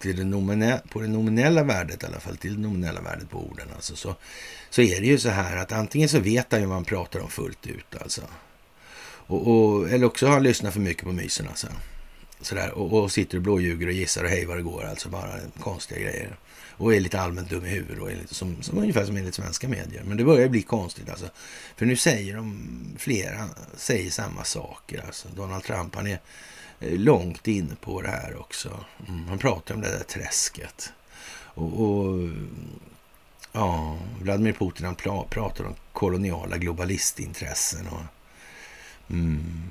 till det nominella, på det nominella värdet i alla fall, till det nominella värdet på orden alltså, så, så är det ju så här att antingen så vet han ju vad man pratar om fullt ut alltså. Och, och, eller också har han lyssnat för mycket på mysen alltså. Sådär, och, och sitter och blåljuger och gissar och hej vad det går, alltså bara konstiga grejer. Och är lite allmänt dum i huvudet och är lite som, som ungefär som enligt svenska medier. Men det börjar bli konstigt alltså. För nu säger de flera, säger samma saker alltså. Donald Trump, han är långt inne på det här också. Mm, han pratar om det där träsket. Och, och ja, Vladimir Putin han pratar om koloniala globalistintressen och mm,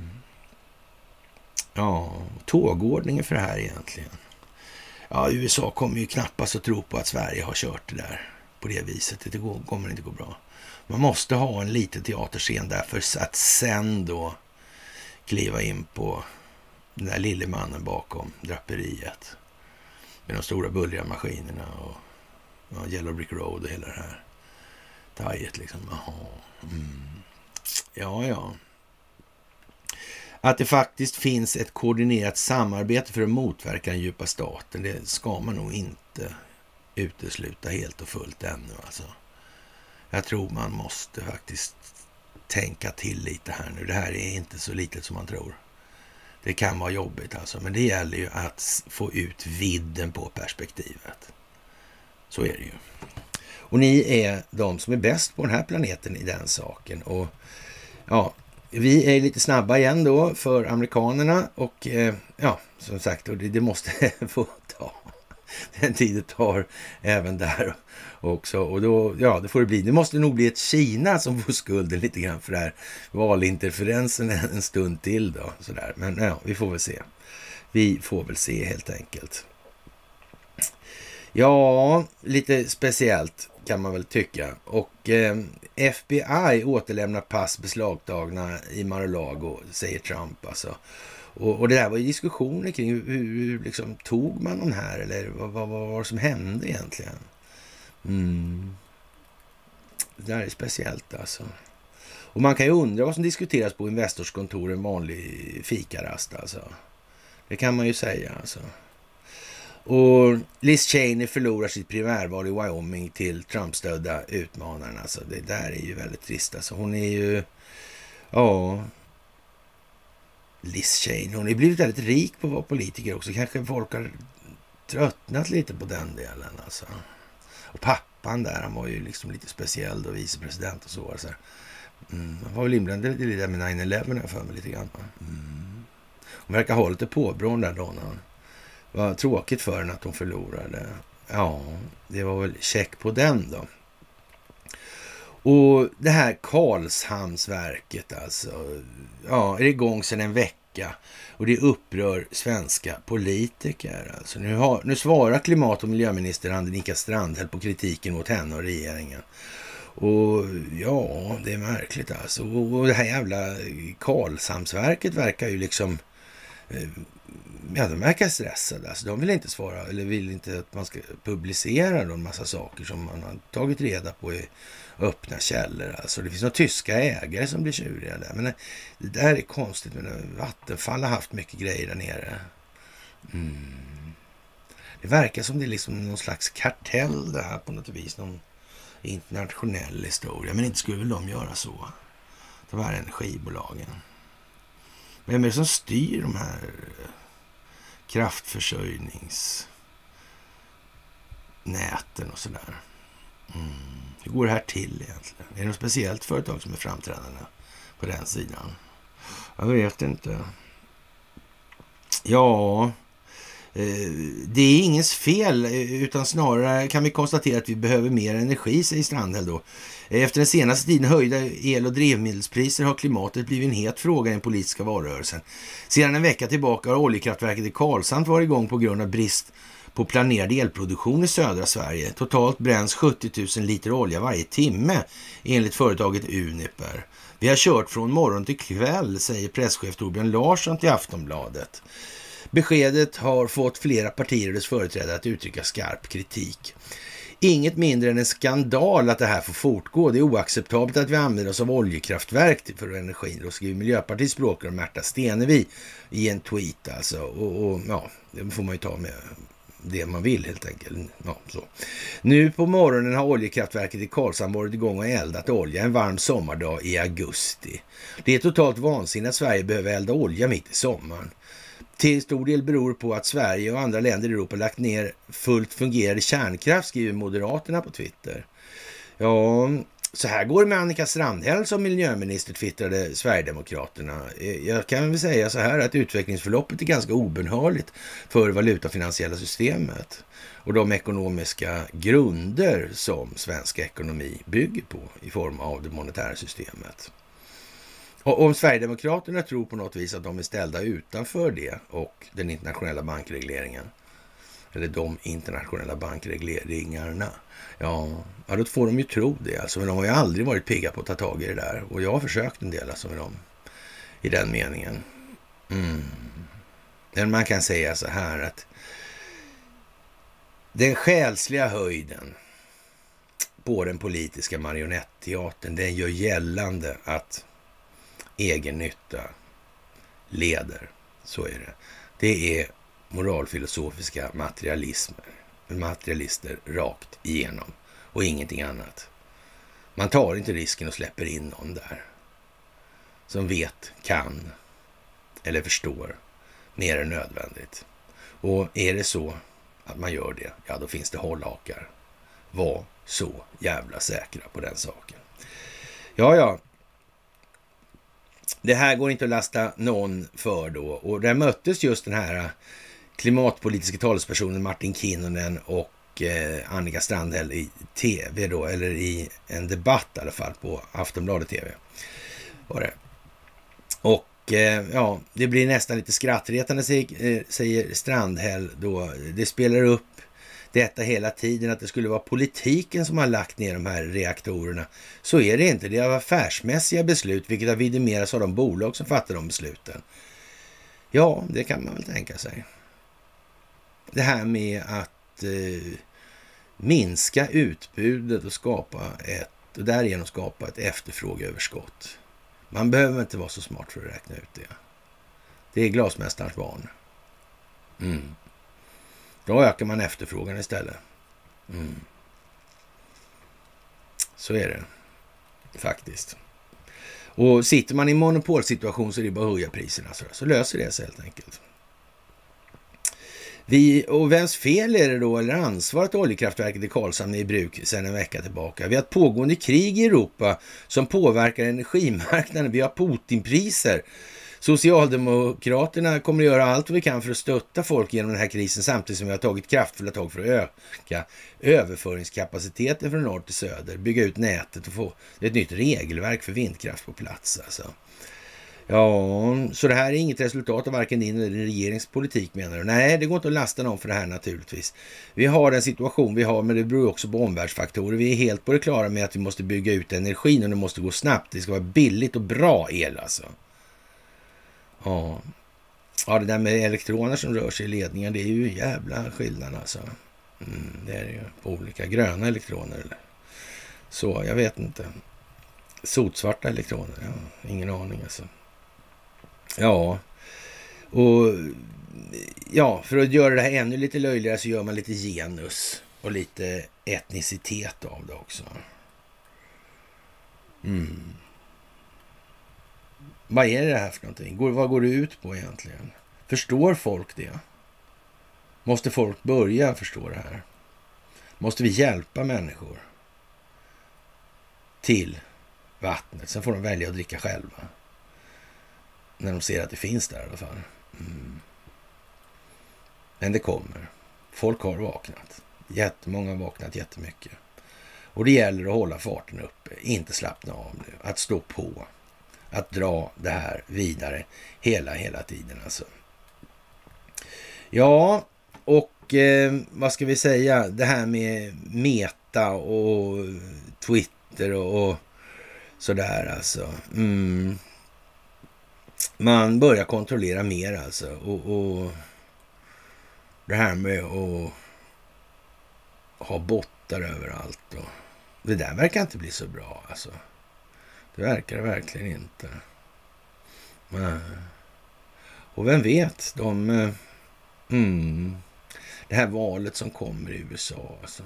ja, tågordningen för det här egentligen. Ja, U S A kommer ju knappast att tro på att Sverige har kört det där på det viset. Det går, kommer inte gå bra. Man måste ha en liten teaterscen där för att sen då kliva in på den där lille mannen bakom draperiet med de stora bullriga maskinerna och ja, Yellow Brick Road och hela det här taget liksom. Jaha. Mm. Ja, ja. Att det faktiskt finns ett koordinerat samarbete för att motverka den djupa staten, det ska man nog inte utesluta helt och fullt ännu alltså. Jag tror man måste faktiskt tänka till lite här nu. Det här är inte så litet som man tror. Det kan vara jobbigt alltså, men det gäller ju att få ut vidden på perspektivet. Så är det ju. Och ni är de som är bäst på den här planeten i den saken. Och ja, vi är lite snabba igen då för amerikanerna och eh, ja, som sagt, och det, det måste få ta den tid det tar även där också. Och då, ja, det får det bli. Det måste nog bli ett Kina som får skulden lite grann för det här valinterferensen en, en stund till då. Sådär. Men ja, vi får väl se. Vi får väl se helt enkelt. Ja, lite speciellt kan man väl tycka. Och eh, F B I återlämnar pass beslagtagna i Mar-a-Lago, säger Trump alltså. Och, och det där var ju diskussioner kring hur, hur liksom, tog man de här eller vad, vad, vad var det som hände egentligen? Mm. Det där är speciellt alltså. Och man kan ju undra vad som diskuteras på Investorskontor en vanlig fikarast alltså. Det kan man ju säga alltså. Och Liz Cheney förlorar sitt primärval i Wyoming till Trump-stödda utmanaren. Alltså det där är ju väldigt trist. Alltså hon är ju, ja, Liz Cheney, hon är blivit väldigt rik på att vara politiker också. Kanske folk har tröttnat lite på den delen alltså. Och pappan där, han var ju liksom lite speciell då, vicepresident och så. alltså. Mm, han var väl inblandad i det där med nine eleven för mig lite grann. Mm. Hon verkar ha lite påbrån där då. Vad tråkigt för henne att de förlorade. Ja, det var väl check på den då. Och det här Karlshamnsverket alltså. Ja, är det igång sedan en vecka. Och det upprör svenska politiker. Alltså, nu, har, nu svarar klimat- och miljöminister Annika Strandhäll på kritiken mot henne och regeringen. Och ja, det är märkligt alltså. Och det här jävla Karlshamnsverket verkar ju liksom... Ja, de verkar stressade. Alltså, de vill inte svara eller vill inte att man ska publicera en massa saker som man har tagit reda på i öppna källor. Alltså, det finns några tyska ägare som blir tjuriga där. Men det där är konstigt. Men Vattenfall har haft mycket grejer där nere. Mm. Det verkar som det är liksom någon slags kartell det här på något vis. Någon internationell historia. Men inte skulle väl de göra så. De här energibolagen. Vem är det som styr de här kraftförsörjningsnäten och sådär? Mm. Hur går det här till egentligen? Är det något speciellt företag som är framträdande på den sidan? Jag vet inte. Ja, det är ingens fel utan snarare kan vi konstatera att vi behöver mer energi, säger Strandhäll då. Efter den senaste tiden höjda el- och drivmedelspriser har klimatet blivit en het fråga i den politiska valrörelsen. Sedan en vecka tillbaka har oljekraftverket i Karlshamn varit igång på grund av brist på planerad elproduktion i södra Sverige. Totalt bränns sjuttio tusen liter olja varje timme enligt företaget Uniper. Vi har kört från morgon till kväll, säger presschef Torbjörn Larsson till Aftonbladet. Beskedet har fått flera partier och dess företrädare att uttrycka skarp kritik. Inget mindre än en skandal att det här får fortgå. Det är oacceptabelt att vi använder oss av oljekraftverk för energin. Då skriver Miljöpartiets språkrör Märta Stenevi i en tweet. Alltså. Och, och ja, det får man ju ta med det man vill helt enkelt. Ja, så. Nu på morgonen har oljekraftverket i Karlshamn varit igång och eldat olja en varm sommardag i augusti. Det är totalt vansinnigt att Sverige behöver elda olja mitt i sommaren. Till stor del beror på att Sverige och andra länder i Europa lagt ner fullt fungerande kärnkraft, skriver Moderaterna på Twitter. Ja, så här går det med Annika Strandhäll som miljöminister, twittrade Sverigedemokraterna. Jag kan väl säga så här att utvecklingsförloppet är ganska obönhörligt för valutafinansiella systemet och de ekonomiska grunder som svensk ekonomi bygger på i form av det monetära systemet. Och om Sverigedemokraterna tror på något vis att de är ställda utanför det och den internationella bankregleringen, eller de internationella bankregleringarna, ja, ja, då får de ju tro det. Alltså, men de har ju aldrig varit pigga på att ta tag i det där. Och jag har försökt en del alltså med dem i den meningen. Mm. Men man kan säga så här att den själsliga höjden på den politiska marionetteatern, den gör gällande att egen nytta leder. Så är det. Det är moralfilosofiska materialismer. materialister rakt igenom och ingenting annat. Man tar inte risken och släpper in någon där som vet, kan eller förstår mer än nödvändigt. Och är det så att man gör det, ja då finns det hållhakar. Var så jävla säkra på den saken. Ja, ja. Det här går inte att lasta någon för då. Och där möttes just den här klimatpolitiska talespersonen Martin Kinnunen och eh, Annika Strandhäll i tv då, eller i en debatt i alla fall på Aftonbladet T V var det. Och eh, ja, det blir nästan lite skrattretande säger, säger Strandhäll då. Det spelar upp detta hela tiden att det skulle vara politiken som har lagt ner de här reaktorerna. Så är det inte. Det är affärsmässiga beslut, vilket har vidimerats av de bolag som fattar de besluten. Ja, det kan man väl tänka sig. Det här med att eh, minska utbudet och skapa ett, och därigenom skapa ett efterfrågeöverskott. Man behöver inte vara så smart för att räkna ut det. Det är glasmästarens barn. Mm. Då ökar man efterfrågan istället. Mm. Så är det faktiskt. Och sitter man i monopolsituation så är det bara att höja priserna. Så, så löser det sig helt enkelt. Vi, och vems fel är det då, eller ansvar att oljekraftverket i Karlshamn är i bruk sedan en vecka tillbaka? Vi har ett pågående krig i Europa som påverkar energimarknaden. Vi har Putinpriser. Socialdemokraterna kommer att göra allt vi kan för att stötta folk genom den här krisen samtidigt som vi har tagit kraftfulla tag för att öka överföringskapaciteten från norr till söder, bygga ut nätet och få ett nytt regelverk för vindkraft på plats. Alltså. Ja, så det här är inget resultat av varken din eller regeringspolitik menar du? Nej, det går inte att lasta någon för det här naturligtvis. Vi har den situation vi har, men det beror också på omvärldsfaktorer. Vi är helt på det klara med att vi måste bygga ut energin och det måste gå snabbt. Det ska vara billigt och bra el alltså. Ja. Ja, det där med elektroner som rör sig i ledningen, det är ju jävla skillnad alltså. Mm, det är ju på olika gröna elektroner eller så, jag vet inte. Sotsvarta elektroner, ja, ingen aning alltså. Ja, och ja, för att göra det här ännu lite löjligare så gör man lite genus och lite etnicitet av det också. Mm. Vad är det här för någonting? Går, vad går det ut på egentligen? Förstår folk det? Måste folk börja förstå det här? Måste vi hjälpa människor till vattnet? Sen får de välja att dricka själva. När de ser att det finns där i alla fall. Mm. Men det kommer. Folk har vaknat. Jättemånga har vaknat jättemycket. Och det gäller att hålla farten uppe. Inte slappna av nu. Att stå på. Att dra det här vidare hela, hela tiden alltså. Ja, och eh, vad ska vi säga? Det här med Meta och Twitter och, och sådär alltså. Mm. Man börjar kontrollera mer alltså. Och, och det här med att ha bottar överallt. Och det där verkar inte bli så bra alltså. Det verkar det verkligen inte. Nej. Och vem vet, de... Mm, det här valet som kommer i U S A. Alltså.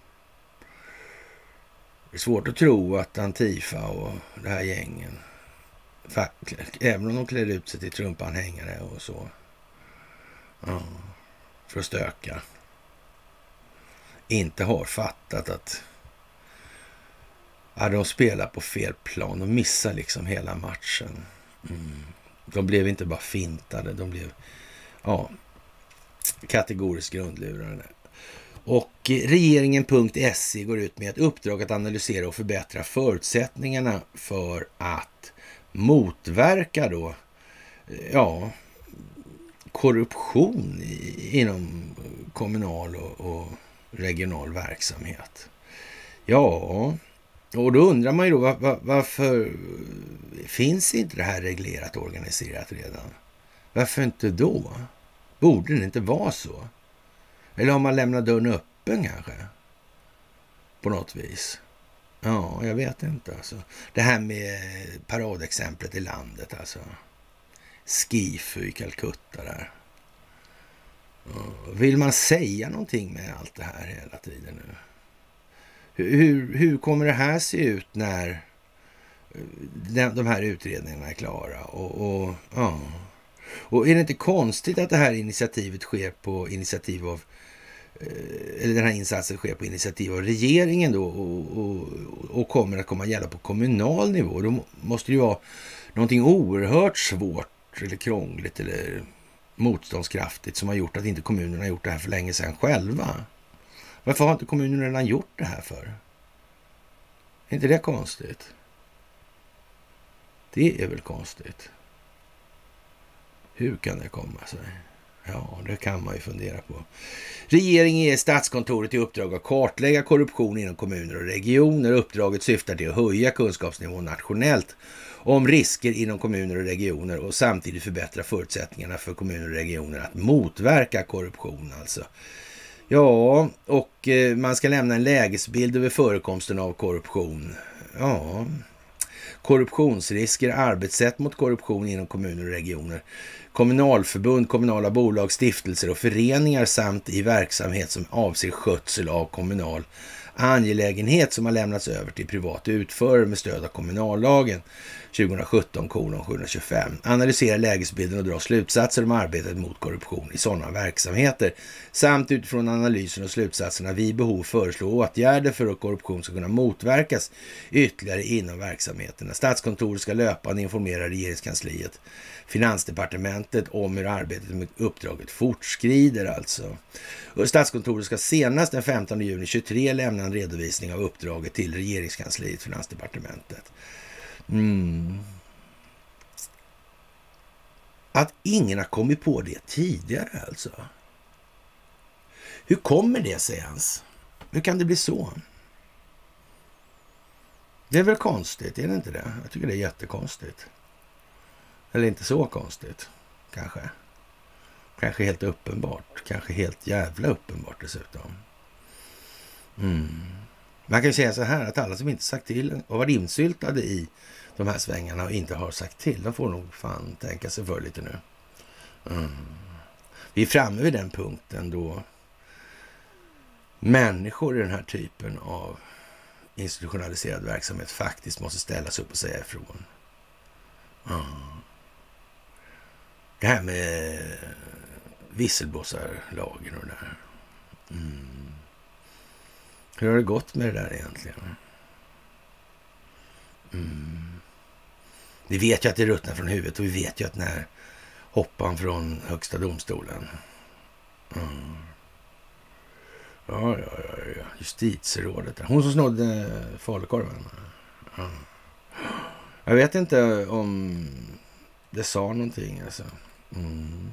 Det är svårt att tro att Antifa och det här gängen, även om de klär ut sig till Trump-anhängare och så, ja, för att stöka, inte har fattat att ja, de spelar på fel plan. De missar liksom hela matchen. Mm. De blev inte bara fintade, de blev ja, kategoriskt grundlurade. Och regeringen punkt se går ut med ett uppdrag att analysera och förbättra förutsättningarna för att motverka då, ja, korruption i, inom kommunal och, och regional verksamhet. Ja, och då undrar man ju då var, var, varför finns inte det här reglerat och organiserat redan? Varför inte då? Borde det inte vara så? Eller har man lämnat dörren öppen kanske? På något vis. Ja, jag vet inte alltså. Det här med paradexemplet i landet alltså. Skifu i Calcutta där. Vill man säga någonting med allt det här hela tiden nu? Hur, hur kommer det här se ut när de här utredningarna är klara? Och, och, ja. och är det inte konstigt att det här initiativet sker på initiativ av, eller den här insatsen sker på initiativ av regeringen då och, och, och kommer att komma att gälla på kommunal nivå? Då måste det ju vara någonting oerhört svårt eller krångligt eller motståndskraftigt som har gjort att inte kommunerna har gjort det här för länge sedan själva. Varför har inte kommunerna redan gjort det här för? Är inte det konstigt? Det är väl konstigt. Hur kan det komma sig? Ja, det kan man ju fundera på. Regeringen ger Statskontoret i uppdrag att kartlägga korruption inom kommuner och regioner. Uppdraget syftar till att höja kunskapsnivån nationellt om risker inom kommuner och regioner och samtidigt förbättra förutsättningarna för kommuner och regioner att motverka korruption alltså. Ja, och eh, man ska lämna en lägesbild över förekomsten av korruption. Ja, korruptionsrisker, arbetssätt mot korruption inom kommuner och regioner, kommunalförbund, kommunala bolag, stiftelser och föreningar samt i verksamhet som avser skötsel av kommunal angelägenhet som har lämnats över till privat utförare med stöd av kommunallagen tjugosjutton sjuhundratjugofem. Analysera lägesbilden och dra slutsatser om arbetet mot korruption i sådana verksamheter samt utifrån analysen och slutsatserna vid behov föreslå åtgärder för att korruption ska kunna motverkas ytterligare inom verksamheterna. Statskontoret ska löpande informera regeringskansliet, Finansdepartementet om hur arbetet med uppdraget fortskrider alltså. Och Statskontoret ska senast den femtonde juni tjugotre lämna en redovisning av uppdraget till regeringskansliet, Finansdepartementet. Mm. Att ingen har kommit på det tidigare alltså. Hur kommer det sig ens? Hur kan det bli så? Det är väl konstigt, är det inte det? Jag tycker det är jättekonstigt. Eller inte så konstigt, kanske. Kanske helt uppenbart. Kanske helt jävla uppenbart dessutom. Mm. Man kan ju säga så här att alla som inte sagt till och varit insyltade i de här svängarna och inte har sagt till, de får nog fan tänka sig för lite nu. Mm. Vi är framme vid den punkten då människor i den här typen av institutionaliserad verksamhet faktiskt måste ställas upp och säga ifrån. Mm. Det här med visselblåsarlagen och det där. Mm. Hur har det gått med det där egentligen? Mm. Vi vet ju att det ruttnar från huvudet och vi vet ju att när hoppan från högsta domstolen. Mm. Ja, ja, ja, ja. Justitierådet. Hon som snodde falukorven. Ja. Jag vet inte om det sa någonting alltså. Mm.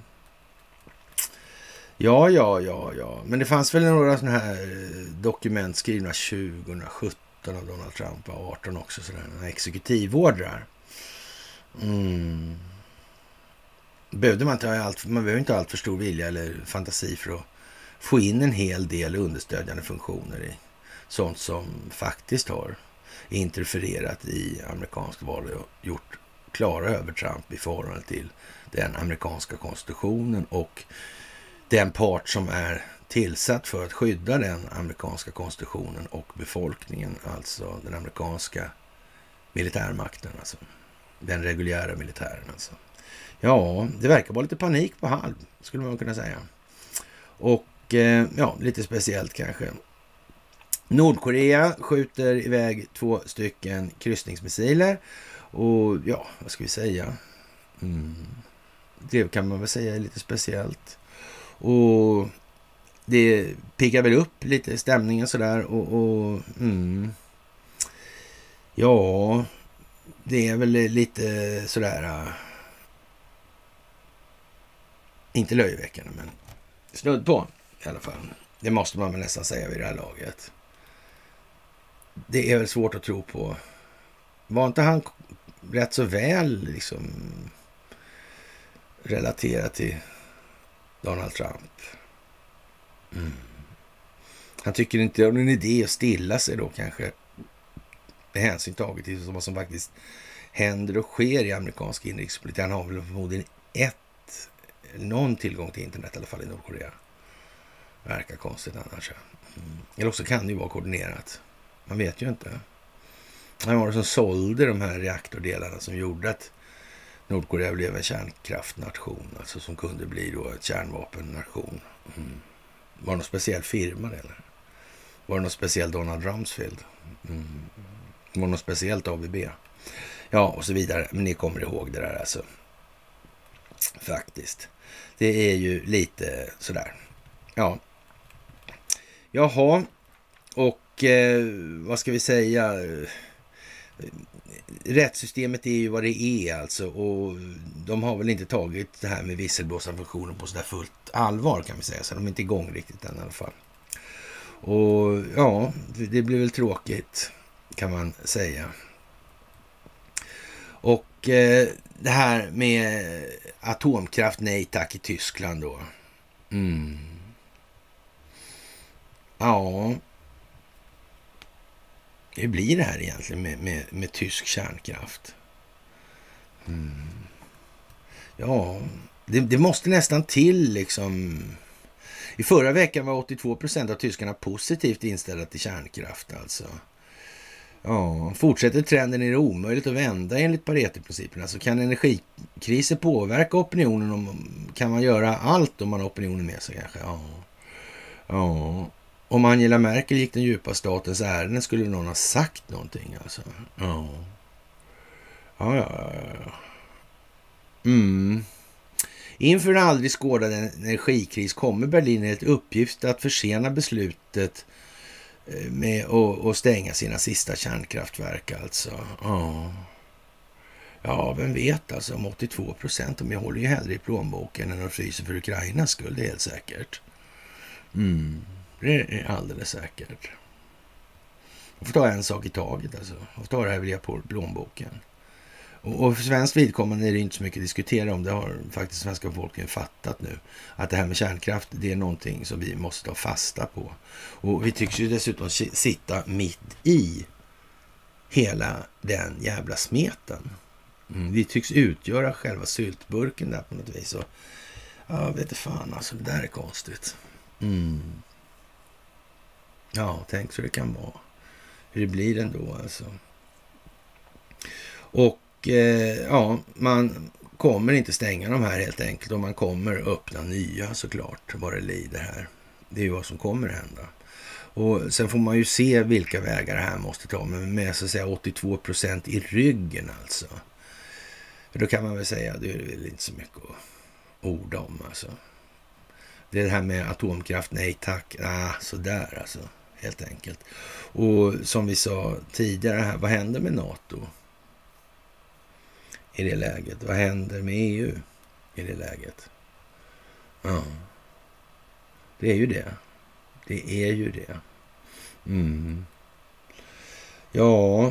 Ja, ja, ja, ja. Men det fanns väl några sådana här dokument skrivna tjugosjutton av Donald Trump och arton också, sådana exekutivordrar. Mm. Behövde man inte ha allt, man behöver inte ha allt för stor vilja eller fantasi för att få in en hel del understödjande funktioner i sånt som faktiskt har interfererat i amerikansk val och gjort klara övertramp i förhållande till den amerikanska konstitutionen och den part som är tillsatt för att skydda den amerikanska konstitutionen och befolkningen, alltså den amerikanska militärmakten, alltså den reguljära militären alltså. Ja, det verkar vara lite panik på halv, skulle man kunna säga. Och eh, ja, lite speciellt kanske. Nordkorea skjuter iväg två stycken kryssningsmissiler. Och ja, vad ska vi säga? Mm. Det kan man väl säga är lite speciellt. Och det piggar väl upp lite stämningen sådär. Och, och mm. ja, det är väl lite sådär... Uh, inte löjeväckande, men snudd på i alla fall. Det måste man väl nästan säga vid det här laget. Det är väl svårt att tro på. Var inte han rätt så väl liksom relaterad till Donald Trump? Mm. Han tycker inte det är en idé att stilla sig då kanske, med hänsyn taget till vad som faktiskt händer och sker i amerikansk inrikespolitik. Han har väl förmodligen ett någon tillgång till internet i alla fall i Nordkorea. Verkar konstigt annars. Mm. Eller också kan det ju vara koordinerat. Man vet ju inte. Han var det som sålde de här reaktordelarna som gjorde att Nordkorea blev en kärnkraftnation. Alltså som kunde bli då ett kärnvapennation. Mm. Var det någon speciell firma eller? Var det någon speciell Donald Rumsfeld? Mm. Var det något speciellt A B B? Ja, och så vidare. Men ni kommer ihåg det där alltså. Faktiskt. Det är ju lite sådär. Ja. Jaha. Och eh, vad ska vi säga? Rättssystemet är ju vad det är alltså. Och de har väl inte tagit det här med visselblåsarfunktionen på sådär fullt allvar kan vi säga. Så de är inte igång riktigt än i alla fall. Och ja, det blir väl tråkigt kan man säga. Och eh, det här med atomkraft, nej tack i Tyskland då. Mm. Ja. Hur blir det här egentligen med, med, med tysk kärnkraft? Mm. Ja, det, det måste nästan till liksom. I förra veckan var åttiotvå procent av tyskarna positivt inställda till kärnkraft alltså. Ja, fortsätter trenden är det omöjligt att vända enligt Pareto-principen. Alltså kan energikriser påverka opinionen? Om, kan man göra allt om man har opinionen med sig kanske? Ja. Ja. Om Angela Merkel gick den djupa statens ärenden skulle någon ha sagt någonting alltså. Ja. Ja, ja, ja. Mm. Inför en aldrig skådad energikris kommer Berlin enligt uppgift att försena beslutet med att stänga sina sista kärnkraftverk alltså. Ja. Ja, vem vet alltså om åttiotvå procent. De håller ju hellre i plånboken än de fryser för Ukrainas skull, det är helt säkert. Mm. Det är alldeles säkert. Man får ta en sak i taget alltså. Man får ta det här via plånboken. Och för svensk vidkommande är det inte så mycket att diskutera om. Det har faktiskt svenska folket fattat nu. Att det här med kärnkraft, det är någonting som vi måste ta fasta på. Och vi tycks ju dessutom sitta mitt i hela den jävla smeten. Mm, vi tycks utgöra själva syltburken där på något vis. Och, ja, vet du fan alltså, det där är konstigt. Mm. Ja, tänk så det kan vara. Hur det blir ändå alltså. Och ja, man kommer inte stänga de här helt enkelt och man kommer öppna nya såklart vad det lider här. Det är ju vad som kommer att hända. Och sen får man ju se vilka vägar det här måste ta, men med så att säga åttiotvå procent i ryggen alltså. För då kan man väl säga, det är väl inte så mycket att orda om alltså. Det är det här med atomkraft, nej tack, ah, sådär alltså, helt enkelt. Och som vi sa tidigare här, vad händer med NATO? I det läget. Vad händer med E U i det läget? Ja. Det är ju det. Det är ju det. Mm. Ja.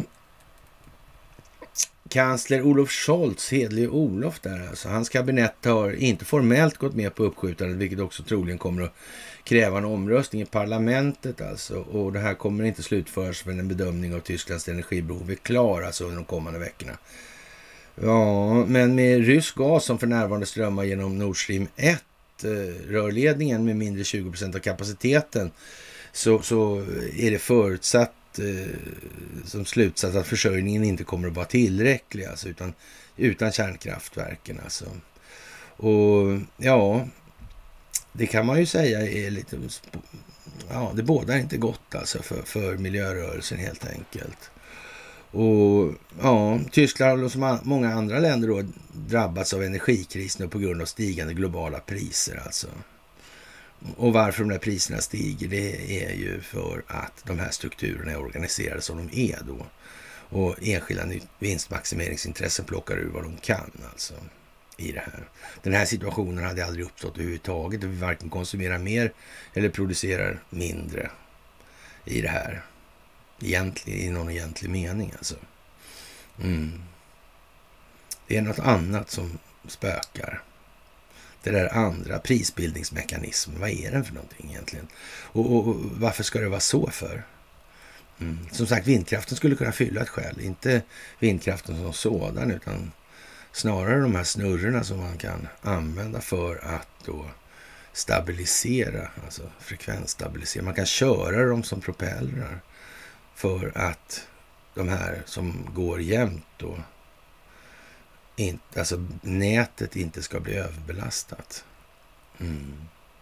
Kansler Olof Scholz, hedlig Olof där alltså. Hans kabinett har inte formellt gått med på uppskjutandet, vilket också troligen kommer att kräva en omröstning i parlamentet alltså. Och det här kommer inte slutföras för en bedömning av Tysklands energibehov är klar alltså under de kommande veckorna. Ja, men med rysk gas som för närvarande strömmar genom Nord Stream ett kraftrörledningen med mindre tjugo procent av kapaciteten, så, så är det förutsatt eh, som slutsats att försörjningen inte kommer att vara tillräcklig, alltså, utan, utan kärnkraftverken. Alltså. Och ja, det kan man ju säga är lite, ja, det bådar inte gott alltså för, för miljörörelsen helt enkelt. Och ja, Tyskland och som många andra länder då drabbats av energikrisen på grund av stigande globala priser alltså. Och varför de där priserna stiger, det är ju för att de här strukturerna är organiserade som de är då. Och enskilda vinstmaximeringsintressen plockar ur vad de kan alltså i det här. Den här situationen hade aldrig uppstått överhuvudtaget. Vi varken konsumerar mer eller producerar mindre i det här. Egentligen, i någon egentlig mening alltså. Mm. Det är något annat som spökar. Det där andra, prisbildningsmekanismen, vad är den för någonting egentligen? Och, och, och varför ska det vara så för? Mm. Som sagt, vindkraften skulle kunna fylla ett skäl. Inte vindkraften som sådan, utan snarare de här snurrorna som man kan använda för att då stabilisera, alltså frekvensstabilisera. Man kan köra dem som propellrar för att de här som går jämnt då, inte, alltså nätet inte ska bli överbelastat. Mm.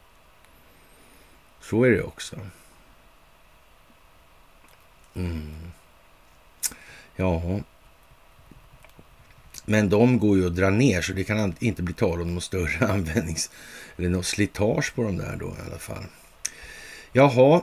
Så är det också. Mm. Ja. Men de går ju att dra ner, så det kan inte bli tal om någon större användnings eller något slitage på dem där då i alla fall. Jaha.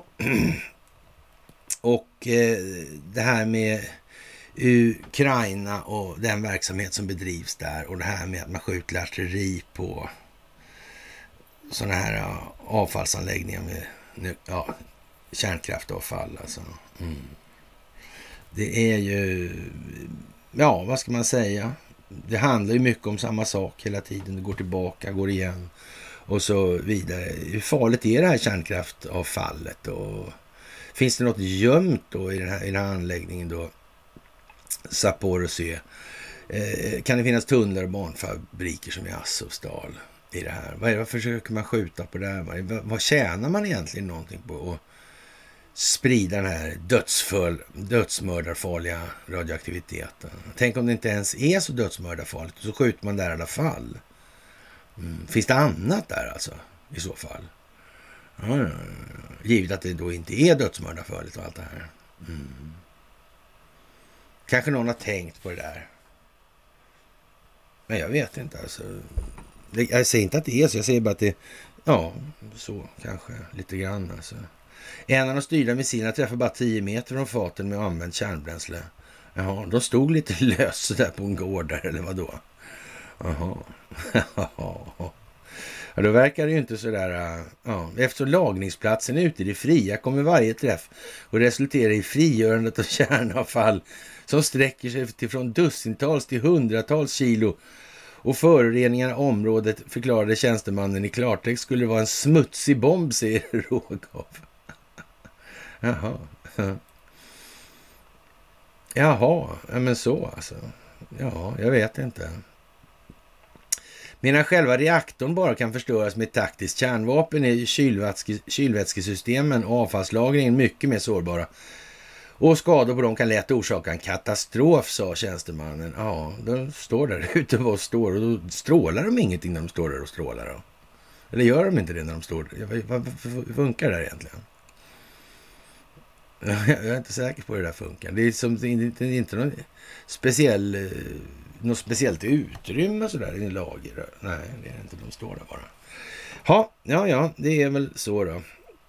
Och eh, det här med Ukraina och den verksamhet som bedrivs där, och det här med att man skjuter artilleri på sådana här ja, avfallsanläggningar med ja, kärnkraftavfall alltså. Mm. Det är ju, ja vad ska man säga, det handlar ju mycket om samma sak hela tiden, det går tillbaka, går igen och så vidare. Hur farligt är det här kärnkraftavfallet, och finns det något gömt då i den här, i den här anläggningen då, Zaporizjzja? Eh, kan det finnas tunnlar och barnfabriker som i Azovstal i det här? Vad, är det, vad försöker man skjuta på det här? Vad, vad tjänar man egentligen någonting på att sprida den här dödsfull, dödsmördarfarliga radioaktiviteten? Tänk om det inte ens är så dödsmördarfarligt, så skjuter man där i alla fall. Mm. Finns det annat där alltså i så fall? Ja, givet att det då inte är dödsmördarfarligt och allt det här. Mm. Kanske någon har tänkt på det där. Men jag vet inte alltså. Jag säger inte att det är så, jag säger bara att det, ja, så kanske lite grann alltså. En av de styrda missilerna träffar bara tio meter från faten med använt kärnbränsle. Jaha, de stod lite lös där på en gård där, eller vad då? Jaha. Ja, då verkar det ju inte sådär. Ja, eftersom lagringsplatsen är ute i det fria kommer varje träff och resulterar i frigörandet av kärnavfall som sträcker sig till från dussintals till hundratals kilo, och föroreningarna i området, förklarade tjänstemannen i klartext, skulle vara en smutsig bomb, säger Rogov. Jaha. Jaha, ja, men så alltså. Ja, jag vet inte. Medan själva reaktorn bara kan förstöras med taktiskt kärnvapen är kylvätske, kylvätskesystemen och avfallslagringen mycket mer sårbara. Och skador på dem kan lätt orsaka en katastrof, sa tjänstemannen. Ja, de står där ute vad står, och då strålar de ingenting när de står där och strålar då. Eller gör de inte det när de står där? Vad funkar det där egentligen? Jag är inte säker på hur det där funkar. Det är, som, det är inte någon speciell, något speciellt utrymme sådär i en lager. Nej, det är inte, de står där bara. Ha, ja, ja, det är väl så då.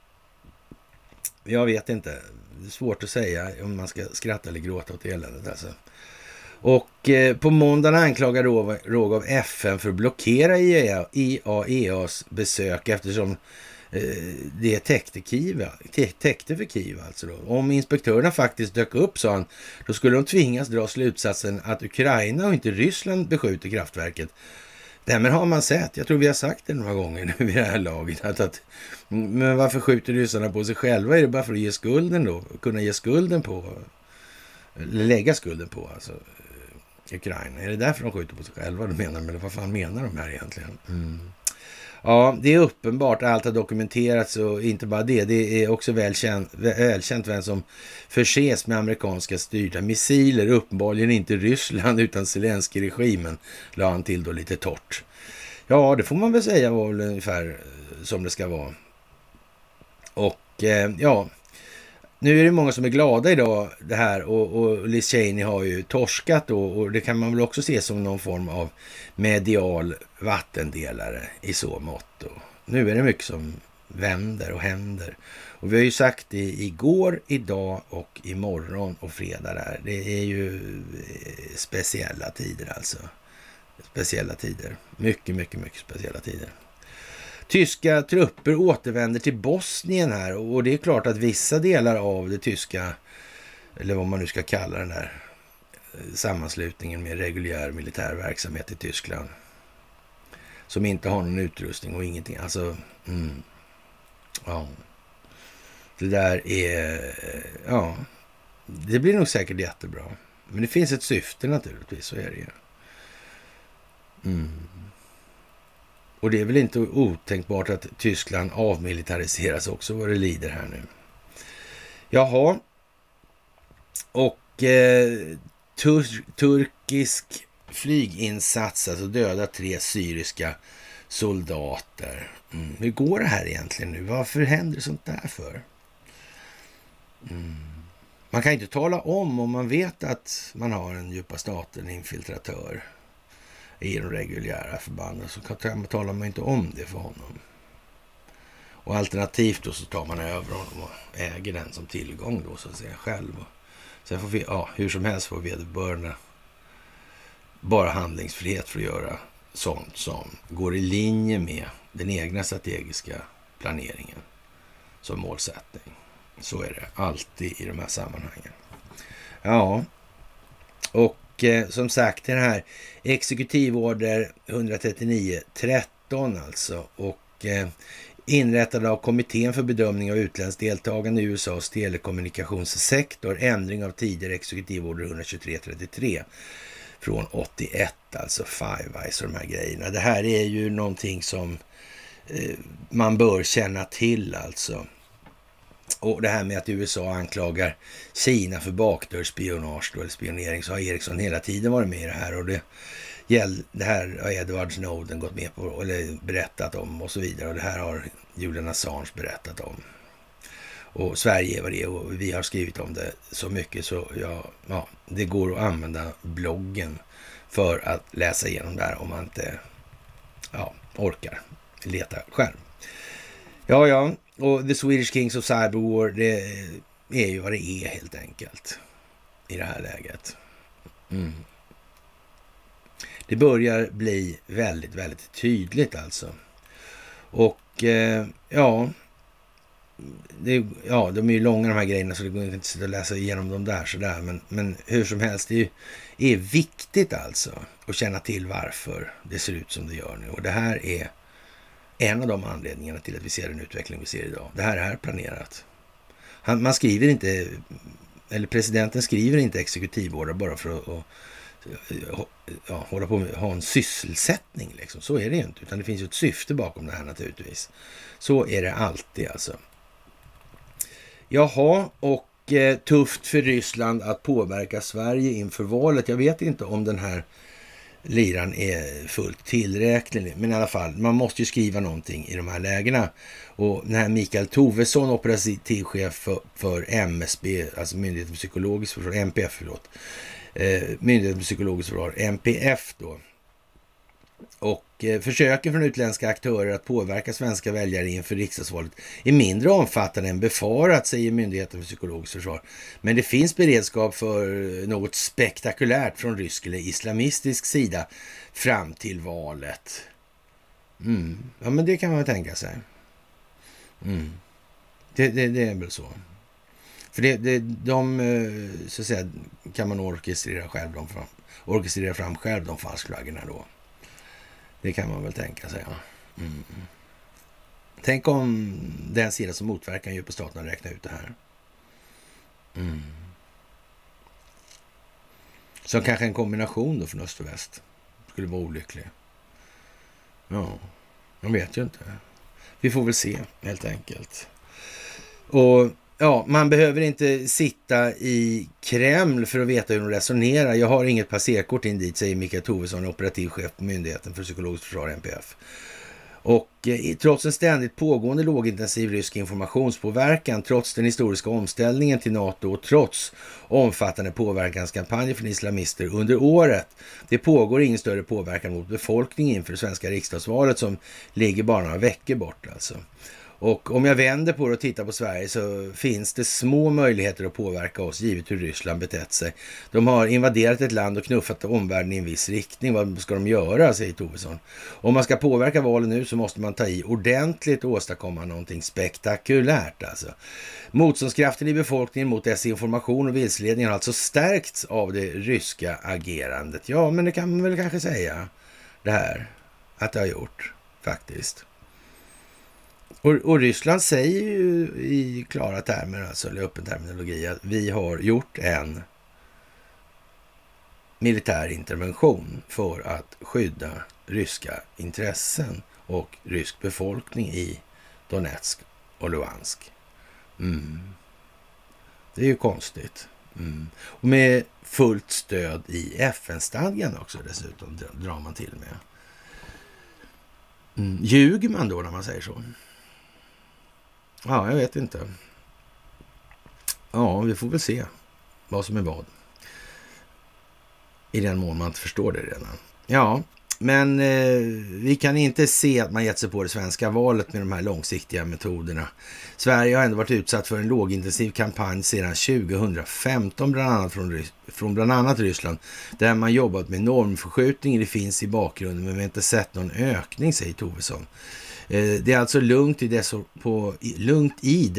Jag vet inte. Det är svårt att säga om man ska skratta eller gråta åt eländet alltså. Och eh, på måndagen anklagar Rogov F N för att blockera I A E A:s besök eftersom eh, det täckte, Kiev, täckte för Kiev alltså då. Om inspektörerna faktiskt dök upp, sa han, då skulle de tvingas dra slutsatsen att Ukraina och inte Ryssland beskjuter kraftverket. Därmed har man sett, jag tror vi har sagt det några gånger nu vid det här laget, att, att men varför skjuter ryssarna på sig själva? Är det bara för att ge skulden då? Kunna ge skulden på, eller lägga skulden på alltså Ukraina? Är det därför de skjuter på sig själva? Du menar, men vad fan menar de här egentligen? Mm. Ja, det är uppenbart, allt har dokumenterats och inte bara det. Det är också välkänt, välkänt vem som förses med amerikanska styrda missiler. Uppenbarligen inte Ryssland utan Zelenskyj-regimen, la han till då lite torrt. Ja, det får man väl säga var väl ungefär som det ska vara. Och eh, ja, nu är det många som är glada idag det här och, och Liz Cheney har ju torskat då, och det kan man väl också se som någon form av medial vattendelare i så mått. Och nu är det mycket som vänder och händer. Och vi har ju sagt det igår, idag och imorgon och fredag där. Det är ju speciella tider alltså. Speciella tider. Mycket, mycket, mycket speciella tider. Tyska trupper återvänder till Bosnien här, och det är klart att vissa delar av det tyska, eller vad man nu ska kalla den här sammanslutningen med reguljär militär verksamhet i Tyskland, som inte har någon utrustning och ingenting. Alltså, mm, ja. Det där är, ja, det blir nog säkert jättebra. Men det finns ett syfte naturligtvis, så är det ju. Mm. Och det är väl inte otänkbart att Tyskland avmilitariseras också vad det lider här nu. Jaha. Och eh, tur- turkisk flyginsats, alltså döda tre syriska soldater. Mm. Hur går det här egentligen nu? Varför händer sånt där för? Mm. Man kan inte tala om om man vet att man har en djupa staten infiltratör i de reguljära förbanden, så talar man inte om det för honom. Och alternativt då så tar man över honom och äger den som tillgång då, så att säga, själv. Sen får vi, ja, hur som helst får vederbörande bara handlingsfrihet för att göra sånt som går i linje med den egna strategiska planeringen som målsättning. Så är det alltid i de här sammanhangen. Ja, och eh, som sagt, den här exekutivorder ett tre nio tretton alltså, och eh, inrättad av kommittén för bedömning av utländskt deltagande i U S A:s telekommunikationssektor, ändring av tidigare exekutivorder ett tjugotre trettiotre från åttioett, alltså Five Eyes och de här grejerna. Det här är ju någonting som eh, man bör känna till alltså. Och det här med att U S A anklagar Kina för bakdörrsspionage eller spionering, så har Ericsson hela tiden varit med i det här, och det, gäll, det här har Edward Snowden gått med på eller berättat om och så vidare, och det här har Julian Assange berättat om. Och Sverige var det, och vi har skrivit om det så mycket så ja, ja, det går att använda bloggen för att läsa igenom det här om man inte ja, orkar leta själv. Ja, ja. Och The Swedish Kings of Cyberwar, det är ju vad det är helt enkelt i det här läget. Mm. Det börjar bli väldigt, väldigt tydligt alltså. Och eh, ja, det, ja, de är ju långa de här grejerna, så det går inte att läsa igenom dem där sådär. Men, men hur som helst, det är, ju, är viktigt alltså att känna till varför det ser ut som det gör nu. Och det här är en av de anledningarna till att vi ser den utveckling vi ser idag. Det här är planerat. Han, man skriver inte, eller presidenten skriver inte exekutivorder bara för att och, ja, hålla på med, ha en sysselsättning liksom. Så är det ju inte, utan det finns ju ett syfte bakom det här naturligtvis. Så är det alltid alltså. Jaha, och eh, tufft för Ryssland att påverka Sverige inför valet. Jag vet inte om den här liran är fullt tillräcklig, men i alla fall, man måste ju skriva någonting i de här lägena. Och den här Mikael Tovesson, operativchef för, för M S B, alltså Myndigheten för psykologiskt försvar, M P F, förlåt, eh, Myndigheten för psykologiskt försvar, M P F då, och eh, försöken från utländska aktörer att påverka svenska väljare inför riksdagsvalet är mindre omfattande än befarat, säger Myndigheten för psykologiskt försvar. Men det finns beredskap för något spektakulärt från rysk eller islamistisk sida fram till valet. Mm. Ja, men det kan man tänka sig. Mm. Det, det, det är väl så. För det, det, de, så att säga, kan man orkestrera själv, de fram, orkestrera fram själv de falskflaggorna då. Det kan man väl tänka sig, ja. Mm. Tänk om den sida som motverkar djupa staten räknar ut det här. Mm. Så kanske en kombination då från öst och väst skulle vara olycklig. Ja. Man vet ju inte. Vi får väl se helt enkelt. Och ja, man behöver inte sitta i Kreml för att veta hur de resonerar. Jag har inget passerkort in dit, säger Mikael Tovesson, operativ chef på Myndigheten för psykologiskt försvar, N P F. Och eh, trots en ständigt pågående lågintensiv rysk informationspåverkan, trots den historiska omställningen till NATO och trots omfattande påverkanskampanjer från islamister under året, det pågår ingen större påverkan mot befolkningen inför det svenska riksdagsvalet som ligger bara några veckor bort alltså. Och om jag vänder på det och tittar på Sverige så finns det små möjligheter att påverka oss givet hur Ryssland betett sig. De har invaderat ett land och knuffat omvärlden i en viss riktning. Vad ska de göra, säger Tovesson. Om man ska påverka valen nu så måste man ta i ordentligt och åstadkomma någonting spektakulärt alltså. Motståndskraften i befolkningen mot desinformation och vilseledning har alltså stärkts av det ryska agerandet. Ja, men det kan man väl kanske säga det här att det har gjort faktiskt. Och, och Ryssland säger ju i klara termer, alltså eller öppen terminologi, att vi har gjort en militär intervention för att skydda ryska intressen och rysk befolkning i Donetsk och Luhansk. Mm. Det är ju konstigt. Mm. Och med fullt stöd i F N-stadgan också dessutom drar man till med. Mm. Ljuger man då när man säger så? Ja, jag vet inte. Ja, vi får väl se vad som är vad. I den mån man inte förstår det redan. Ja, men eh, vi kan inte se att man gett sig på det svenska valet med de här långsiktiga metoderna. Sverige har ändå varit utsatt för en lågintensiv kampanj sedan tjugohundrafemton, bland annat från, från bland annat Ryssland, där man jobbat med normförskjutning. Det finns i bakgrunden, men vi har inte sett någon ökning, säger Tovesson. Det är alltså lugnt i, deso, på, lugnt i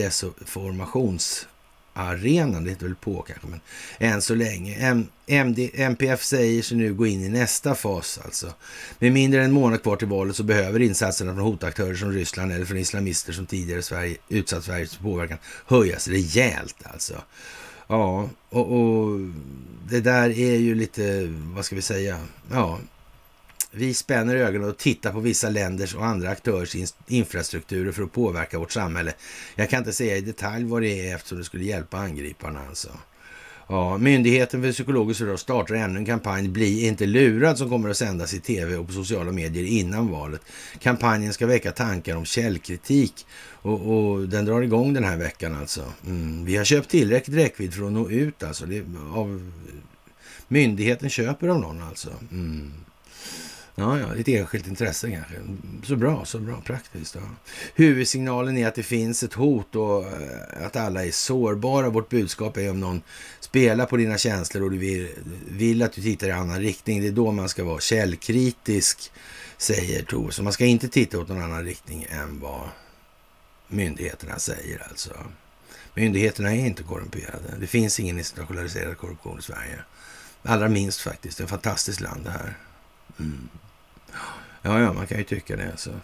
desinformationsarenan, det heter väl på kanske, men än så länge. M, MD, M P F säger sig nu gå in i nästa fas alltså. Med mindre än en månad kvar till valet så behöver insatserna från hotaktörer som Ryssland eller från islamister som tidigare Sverige, utsatt Sveriges påverkan höjas rejält alltså. Ja, och, och det där är ju lite, vad ska vi säga, ja... Vi spänner ögonen och tittar på vissa länders och andra aktörers infrastrukturer för att påverka vårt samhälle. Jag kan inte säga i detalj vad det är eftersom det skulle hjälpa angriparna alltså. Ja, Myndigheten för psykologiskt försvar startar ännu en kampanj Bli inte lurad som kommer att sändas i tv och på sociala medier innan valet. Kampanjen ska väcka tankar om källkritik och, och den drar igång den här veckan alltså. Mm, vi har köpt tillräckligt räckvidd för att nå ut alltså. Det, av, myndigheten köper av någon alltså. Mm. Ja, ja, ett enskilt intresse kanske. Så bra, så bra, praktiskt. Ja. Huvudsignalen är att det finns ett hot och att alla är sårbara. Vårt budskap är om någon spelar på dina känslor och du vill, vill att du tittar i annan riktning. Det är då man ska vara källkritisk, säger Tove. Så man ska inte titta åt någon annan riktning än vad myndigheterna säger alltså. Myndigheterna är inte korrumperade. Det finns ingen institutionaliserad korruption i Sverige. Allra minst faktiskt. Det är ett fantastiskt land det här. Mm. Ja, ja, man kan ju tycka det alltså.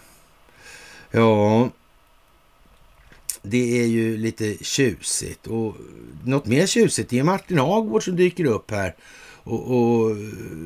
Ja, det är ju lite tjusigt. Och något mer tjusigt är Martin Hagård som dyker upp här. Och, och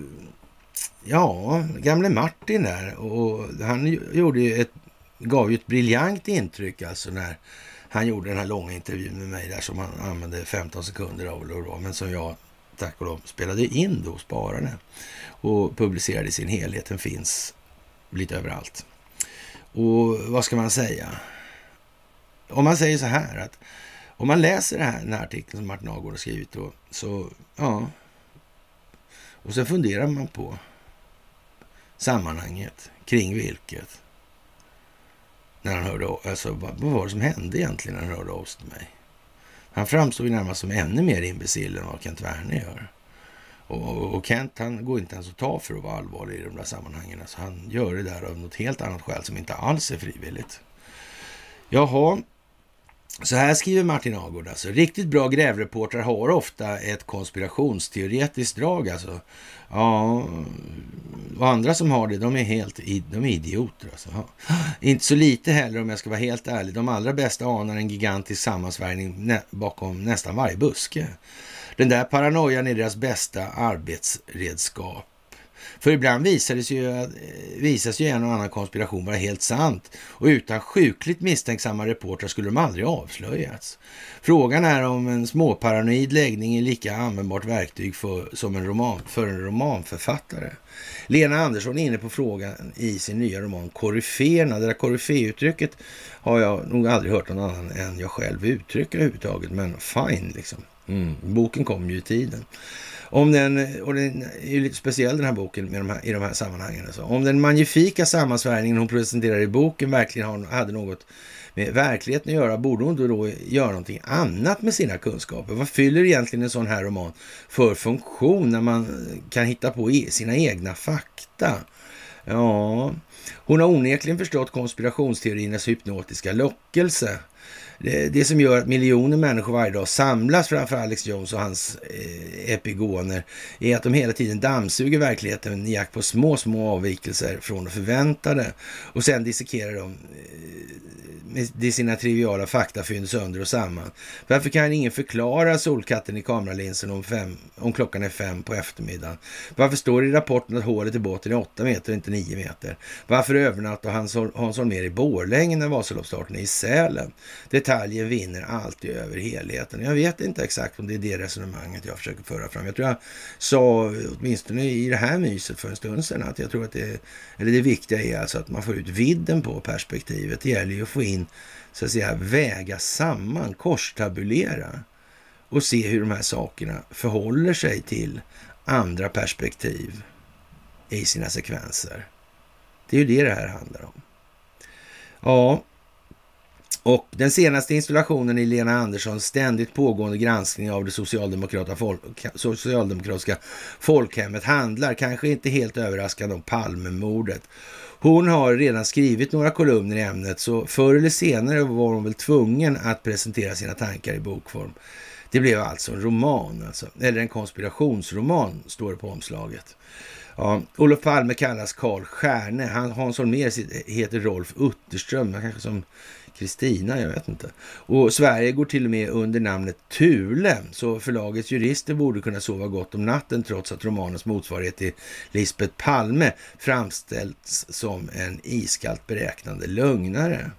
ja, gamle Martin där. Och han gjorde ju ett, gav ju ett briljant intryck alltså när han gjorde den här långa intervjun med mig där som han använde femton sekunder av eller vad, men som jag tack och lov spelade in då och sparade och publicerade i sin helhet. Den finns lite överallt. Och vad ska man säga? Om man säger så här att om man läser det här, den här artikeln som Martin Hagård har skrivit då, så ja, och sen funderar man på sammanhanget kring vilket när han hörde, alltså vad var det som hände egentligen när han hörde av sig till mig? Han framstod ju närmast som ännu mer imbecill än vad Kent Werner gör. Och, och Kent, han går inte ens att ta för att vara allvarlig i de där sammanhangen. Så han gör det där av något helt annat skäl som inte alls är frivilligt. Jaha, så här skriver Martin Hagård alltså. Riktigt bra grävreportrar har ofta ett konspirationsteoretiskt drag alltså. Ja, och andra som har det, de är helt de är idioter alltså. Ja. Inte så lite heller om jag ska vara helt ärlig. De allra bästa anar en gigantisk sammansvärjning nä- bakom nästan varje buske. Den där paranoian är deras bästa arbetsredskap. För ibland visades ju, visas ju en och annan konspiration vara helt sant. Och utan sjukligt misstänksamma reportrar skulle de aldrig avslöjats. Frågan är om en småparanoid läggning är lika användbart verktyg för, som en roman, för en romanförfattare. Lena Andersson är inne på frågan i sin nya roman Koryféerna. Det där koryfé-uttrycket har jag nog aldrig hört någon annan än jag själv uttrycka överhuvudtaget. Men fine liksom. Mm. Boken kom ju i tiden. Om den, och den är ju lite speciell den här boken med de här, i de här sammanhangen. Alltså. Om den magnifika sammansvärjningen hon presenterar i boken verkligen har, hade något med verkligheten att göra, borde hon då, då göra någonting annat med sina kunskaper? Vad fyller egentligen en sån här roman för funktion när man kan hitta på sina egna fakta? Ja, hon har onekligen förstått konspirationsteoriernas hypnotiska lockelse. Det, det som gör att miljoner människor varje dag samlas framför Alex Jones och hans eh, epigoner är att de hela tiden dammsuger verkligheten i jakt på små, små avvikelser från det förväntade och sen dissekerar de eh, med sina triviala faktafynd sönder och samman. Varför kan ingen förklara solkatten i kameralinsen om, fem, om klockan är fem på eftermiddagen? Varför står det i rapporten att hålet i båten är åtta meter och inte nio meter? Varför övernattar Hans, Hans Holmér i Borlänge när Vasaloppsstarten är i Sälen? Detaljen vinner alltid över helheten. Jag vet inte exakt om det är det resonemanget jag försöker föra fram. Jag tror jag sa åtminstone i det här myset för en stund sedan att jag tror att det, eller det viktiga är alltså att man får ut vidden på perspektivet. Det gäller ju att få in, så att säga, väga samman, korstabulera och se hur de här sakerna förhåller sig till andra perspektiv i sina sekvenser. Det är ju det det här handlar om. Ja, och den senaste installationen i Lena Anderssons ständigt pågående granskning av det socialdemokratiska, folk, socialdemokratiska folkhemmet handlar kanske inte helt överraskande om Palmemordet. Hon har redan skrivit några kolumner i ämnet, så förr eller senare var hon väl tvungen att presentera sina tankar i bokform. Det blev alltså en roman, alltså, eller en konspirationsroman, står det på omslaget. Ja, Olof Palme kallas Karl Stjärne. Han, Hans Holmér heter Rolf Utterström, kanske som Kristina, jag vet inte. Och Sverige går till och med under namnet Thule, så förlagets jurister borde kunna sova gott om natten trots att romanens motsvarighet till Lisbeth Palme framställts som en iskallt beräknande lögnare.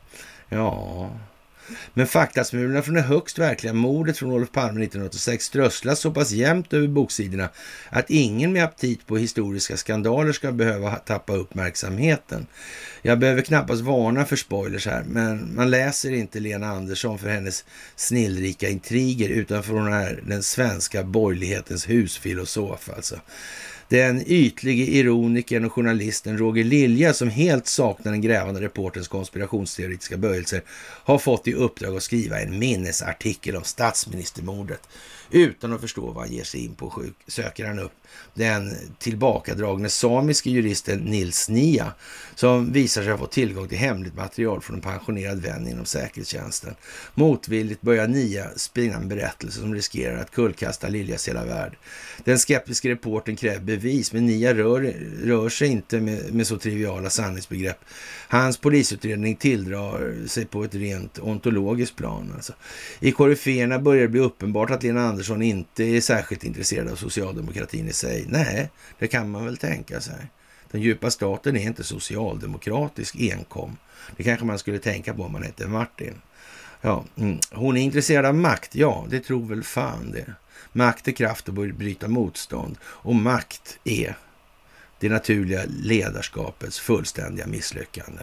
Ja, men faktasmulorna från det högst verkliga mordet från Olof Palme nittonhundraåttiosex strösslas så pass jämnt över boksidorna att ingen med aptit på historiska skandaler ska behöva tappa uppmärksamheten. Jag behöver knappast varna för spoilers här, men man läser inte Lena Andersson för hennes snillrika intriger utan för hon är den svenska borgerlighetens husfilosof alltså. Den ytlige ironikern och journalisten Roger Lilja, som helt saknar den grävande reportens konspirationsteoretiska böjelser, har fått i uppdrag att skriva en minnesartikel om statsministermordet. Utan att förstå vad han ger sig in på sjuk, söker han upp den tillbakadragne samiske juristen Nils Nia, som visar sig ha fått tillgång till hemligt material från en pensionerad vän inom säkerhetstjänsten. Motvilligt börjar Nia spinna en berättelse som riskerar att kullkasta Liljas hela värld. Den skeptiska reporten kräver bevis, men Nia rör, rör sig inte med, med så triviala sanningsbegrepp. Hans polisutredning tilldrar sig på ett rent ontologiskt plan. Alltså. I Koryféerna börjar det bli uppenbart att Lena Andersson inte är särskilt intresserad av socialdemokratin i sig. Nej, det kan man väl tänka sig. Den djupa staten är inte socialdemokratisk enkom. Det kanske man skulle tänka på om man heter Martin. Ja, mm. Hon är intresserad av makt. Ja, det tror väl fan det. Makt är kraft att bryta motstånd. Och makt är det naturliga ledarskapets fullständiga misslyckande.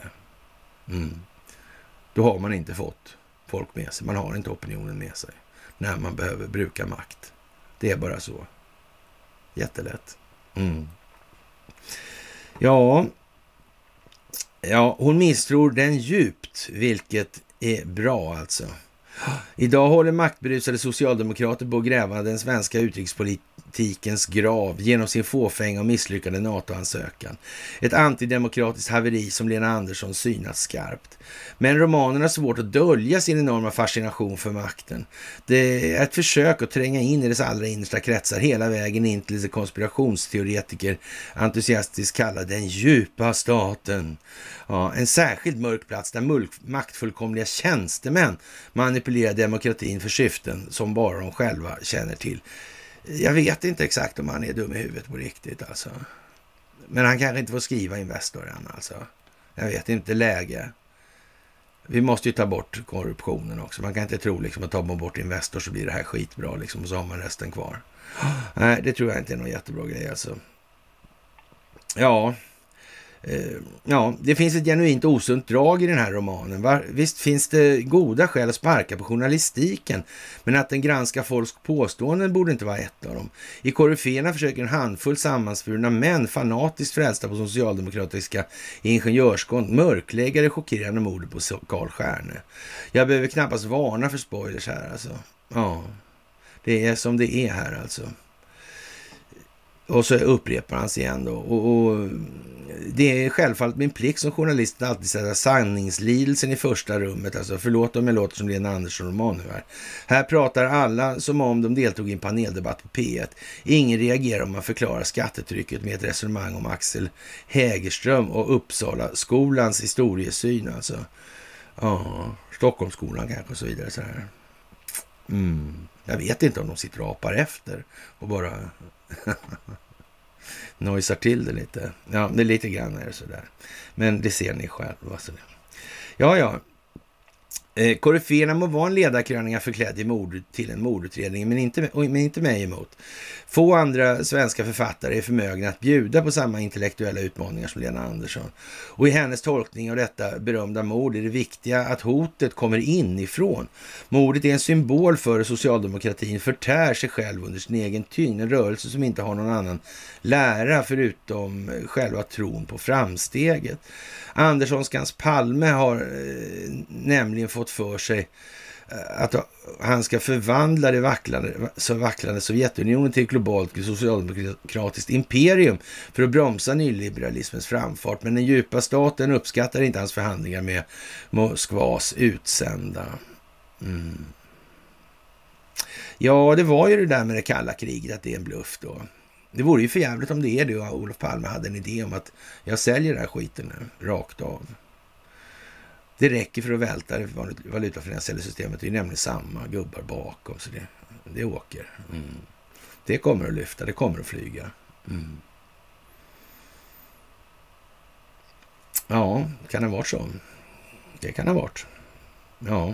Mm. Då har man inte fått folk med sig. Man har inte opinionen med sig när man behöver bruka makt. Det är bara så. Jättelätt. Mm. Ja, ja, hon misstror den djupt, vilket är bra alltså. Idag håller maktberusade socialdemokrater på att gräva den svenska utrikespolitikens grav genom sin fåfänga och misslyckade NATO-ansökan. Ett antidemokratiskt haveri som Lena Andersson synat skarpt. Men romanen har svårt att dölja sin enorma fascination för makten. Det är ett försök att tränga in i dess allra innersta kretsar hela vägen in till det konspirationsteoretiker entusiastiskt kallade den djupa staten. Ja, en särskilt mörk plats där mulk, maktfullkomliga tjänstemän manipulerar demokratin för syften som bara de själva känner till. Jag vet inte exakt om han är dum i huvudet på riktigt alltså. Men han kanske inte får skriva Investor än alltså. Jag vet inte, läge. Vi måste ju ta bort korruptionen också. Man kan inte tro liksom att tar man bort Investor så blir det här skitbra liksom, och så har man resten kvar. Nej, det tror jag inte är någon jättebra grej alltså. Ja, eh, ja, det finns ett genuint osunt drag i den här romanen. Va? Visst finns det goda skäl att sparka på journalistiken, men att den granskar folks påståenden borde inte vara ett av dem. I Koryféerna försöker en handfull sammansvurna män fanatiskt frälsta på socialdemokratiska ingenjörskonst mörklägga det chockerande mordet på Carl Stjärne. Jag behöver knappast varna för spoilers här alltså. Ja, det är som det är här alltså. Och så upprepar han sig igen då. Och, och det är självfallet min plikt som journalist att alltid sätta sanningslidelsen i första rummet. Alltså förlåt om jag låter som Lena Andersson-roman nu här. Här pratar alla som om de deltog i en paneldebatt på P ett. Ingen reagerar om man förklarar skattetrycket med ett resonemang om Axel Hägerström och Uppsala skolans historiesyn. Alltså, ja, Stockholmsskolan kanske och så vidare så här. Mm. Jag vet inte om de sitter och apar efter och bara nojsar till det lite. Ja, det är lite grann är det sådär. Men det ser ni själva. Alltså. Ja, ja. Eh, Koryféerna må vara en ledarkröninga förklädd i mord till en mordutredning, men inte, men inte mig emot. Få andra svenska författare är förmögna att bjuda på samma intellektuella utmaningar som Lena Andersson. Och i hennes tolkning av detta berömda mord är det viktiga att hotet kommer inifrån. Mordet är en symbol för att socialdemokratin förtär sig själv under sin egen tyngd. En rörelse som inte har någon annan lära förutom själva tron på framsteget. Anderssonskans Palme har eh, nämligen fått för sig att han ska förvandla det vacklande, så vacklande Sovjetunionen till ett globalt socialdemokratiskt imperium för att bromsa nyliberalismens framfart. Men den djupa staten uppskattar inte hans förhandlingar med Moskvas utsända. Mm. Ja, det var ju det där med det kalla kriget, att det är en bluff då. Det vore ju för jävligt om det är det, och Olof Palme hade en idé om att jag säljer den här skiten nu, rakt av. Det räcker för att välta det valutafinansiella systemet. Det är nämligen samma gubbar bakom. Så det, det åker. Mm. Det kommer att lyfta. Det kommer att flyga. Mm. Ja, kan det ha varit så? Det kan det ha varit. Ja.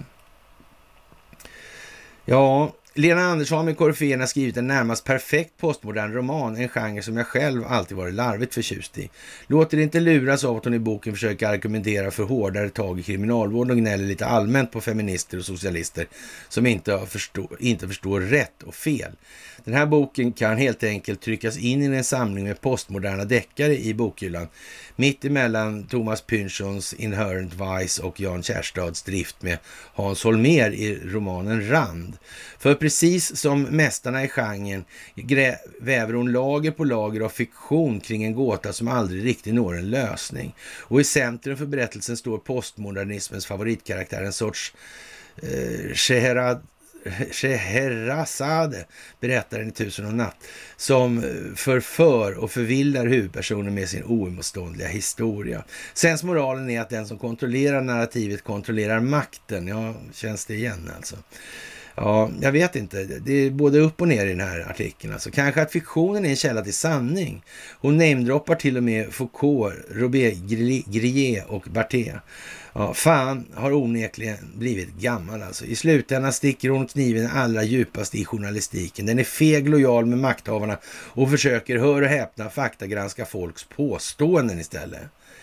Ja, Lena Andersson med Koryféerna har skrivit en närmast perfekt postmodern roman, en genre som jag själv alltid varit larvigt förtjust i. Låter inte luras av att hon i boken försöker argumentera för hårdare tag i kriminalvården och gnäller lite allmänt på feminister och socialister som inte förstår, inte förstår rätt och fel. Den här boken kan helt enkelt tryckas in i en samling med postmoderna deckare i bokhyllan, mitt emellan Thomas Pynchons Inherent Vice och Jan Kärstads drift med Hans Holmér i romanen Rand. För precis som mästarna i genren väver hon lager på lager av fiktion kring en gåta som aldrig riktigt når en lösning. Och i centrum för berättelsen står postmodernismens favoritkaraktär, en sorts eh, Scheherazade Scheherazade, berättaren i Tusen och natt, som förför och förvillar huvudpersonen med sin oemotståndliga historia. Sensmoralen är att den som kontrollerar narrativet kontrollerar makten. Ja, känns det igen alltså? Ja, jag vet inte. Det är både upp och ner i den här artikeln. Alltså. Kanske att fiktionen är en källa till sanning. Hon namedroppar till och med Foucault, Robert Grillet och Barthes. Ja, fan har onekligen blivit gammal alltså. I slutändan sticker hon kniven allra djupast i journalistiken. Den är feg, lojal med makthavarna och försöker, hör och häpna, faktagranska folks påståenden istället.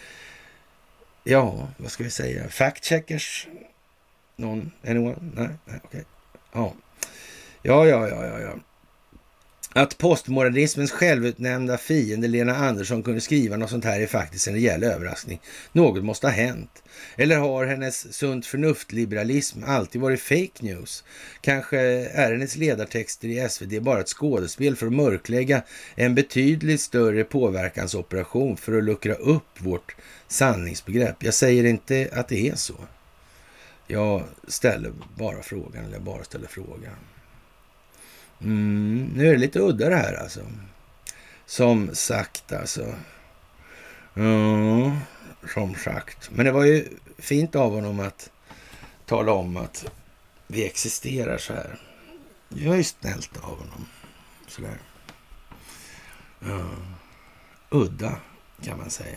Ja, vad ska vi säga? Fact-checkers? Någon? Anyone? Nej, nej, okej. Okay. Ja. Ja, ja, ja, ja, ja. Att postmodernismens självutnämnda fiende Lena Andersson kunde skriva något sånt här är faktiskt en rejäl överraskning. Något måste ha hänt. Eller har hennes sunt förnuft-liberalism alltid varit fake news? Kanske är hennes ledartexter i S V D bara ett skådespel för att mörklägga en betydligt större påverkansoperation för att luckra upp vårt sanningsbegrepp. Jag säger inte att det är så. Jag ställer bara frågan, eller jag bara ställer frågan. Mm, nu är det lite udda det här alltså. Som sagt alltså. Ja, som sagt. Men det var ju fint av honom att tala om att vi existerar så här. Det var ju snällt av honom. Sådär. Ja. Udda. kan man säga.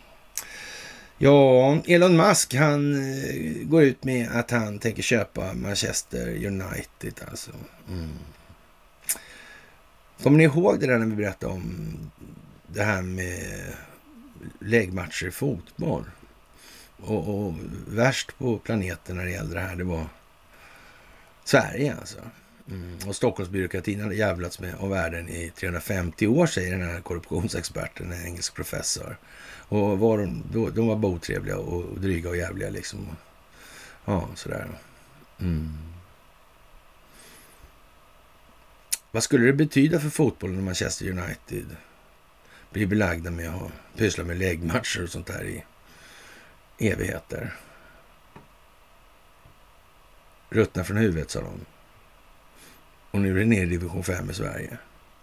Ja, Elon Musk, han går ut med att han tänker köpa Manchester United alltså. Mm. Kommer ni ihåg det där när vi berättade om det här med läggmatcher i fotboll? Och, och värst på planeten när det gällde det här, det var Sverige alltså. Mm. Och Stockholmsbyråkratin hade jävlats med av världen i trehundrafemtio år, säger den här korruptionsexperten, en engelsk professor. Och var de, de, de var bara otrevliga och dryga och jävliga liksom. Ja, sådär. Mm. Vad skulle det betyda för fotbollen om Manchester United blir belagda med att pyssla med läggmatcher och sånt där i evigheter? Ruttna från huvudet, sa de. Och nu är det ner i division fem i Sverige.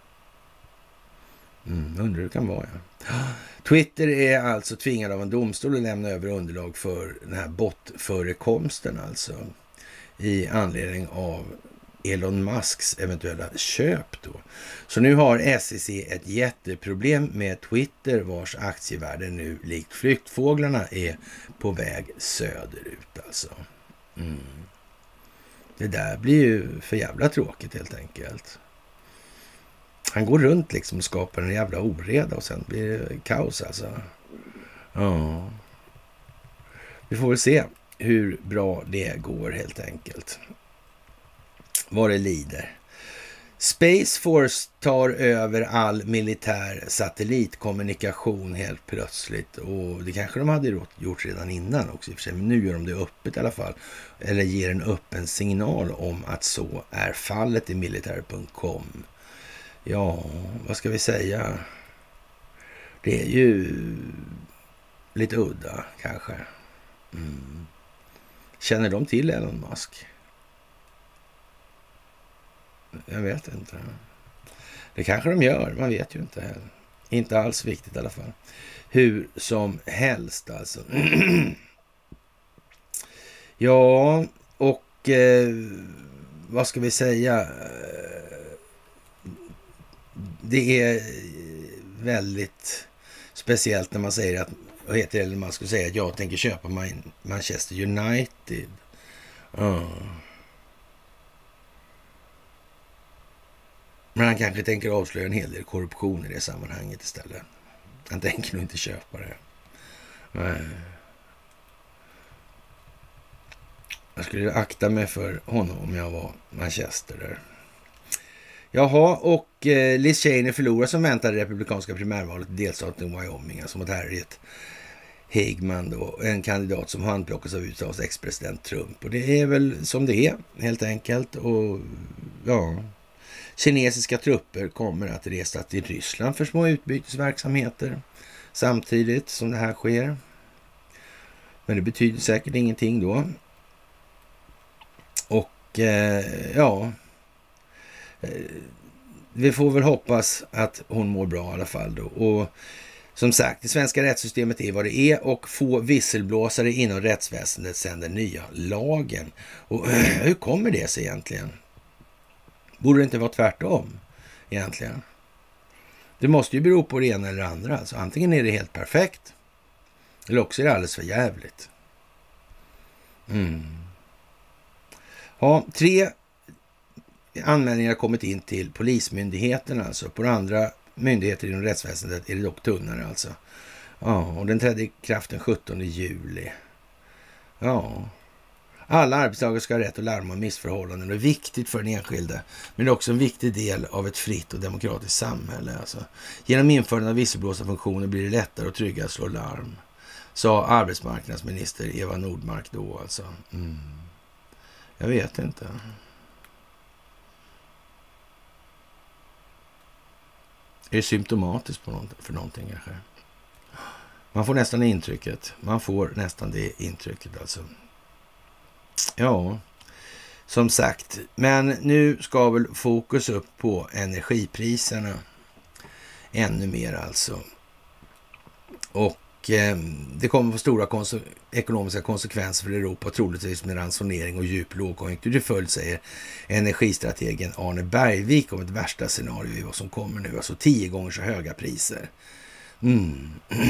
Mm, undrar hur det kan vara, ja. Twitter är alltså tvingad av en domstol att lämna över underlag för den här botförekomsten alltså. I anledning av Elon Musks eventuella köp då. Så nu har S E C ett jätteproblem med Twitter, vars aktievärde nu likt flyktfåglarna är på väg söderut alltså. Mm. Det där blir ju för jävla tråkigt helt enkelt. Han går runt liksom och skapar en jävla oreda och sen blir det kaos alltså. Ja. Vi får väl se hur bra det går helt enkelt. Vad det lider. Space Force tar över all militär satellitkommunikation helt plötsligt. Och det kanske de hade gjort redan innan också i och för sig. Men nu gör de det öppet i alla fall. Eller ger en öppen signal om att så är fallet i militär punkt com. Ja, vad ska vi säga? Det är ju lite udda kanske. Mm. Känner de till Elon Musk? Jag vet inte. Det kanske de gör, man vet ju inte heller. Inte alls viktigt i alla fall. Hur som helst alltså. Ja, och eh, vad ska vi säga? Det är väldigt speciellt när man säger att, vad heter det, eller man skulle säga att jag tänker köpa Manchester United. Ja. Men han kanske tänker avslöja en hel del korruption i det sammanhanget istället. Han tänker nog inte köpa det. Nej. Jag skulle akta mig för honom om jag var Manchester där. Jaha, och eh, Liz Cheney förlorar som väntade republikanska primärvalet i delstaten Wyoming, alltså mot Harriet Hagman då, en kandidat som handplockas av U S A:s ex-president Trump. Och det är väl som det är helt enkelt. Och ja, kinesiska trupper kommer att resa till Ryssland för små utbytesverksamheter samtidigt som det här sker. Men det betyder säkert ingenting då. Och eh, ja, eh, vi får väl hoppas att hon mår bra i alla fall då. Och som sagt, det svenska rättssystemet är vad det är och få visselblåsare inom rättsväsendet sedan den nya lagen. Och hur kommer det sig egentligen? Borde det inte vara tvärtom egentligen? Det måste ju bero på det ena eller det andra. Alltså, antingen är det helt perfekt eller också är det alldeles för jävligt. Mm. Ja, tre anmälningar har kommit in till polismyndigheten alltså. På andra myndigheter inom rättsväsendet är det dock tunnare alltså. Ja, och den trädde i kraft den sjuttonde juli. Ja. Alla arbetstagare ska ha rätt att larma om missförhållanden. Det är viktigt för den enskilde. Men det är också en viktig del av ett fritt och demokratiskt samhälle. Alltså. Genom införandet av visselblåsarfunktioner blir det lättare och tryggare att slå larm. Sa arbetsmarknadsminister Eva Nordmark då alltså. Mm. Jag vet inte. Är det symptomatiskt på något, för någonting kanske? Man får nästan intrycket. Man får nästan det intrycket alltså. Ja, som sagt. Men nu ska väl fokus upp på energipriserna. Ännu mer alltså. Och eh, det kommer få stora konse- ekonomiska konsekvenser för Europa. Troligtvis med ransonering och djup lågkonjunktur. Det följd säger energistrategen Arne Bergvik om ett värsta scenario i vad som kommer nu. Alltså tio gånger så höga priser. Mm.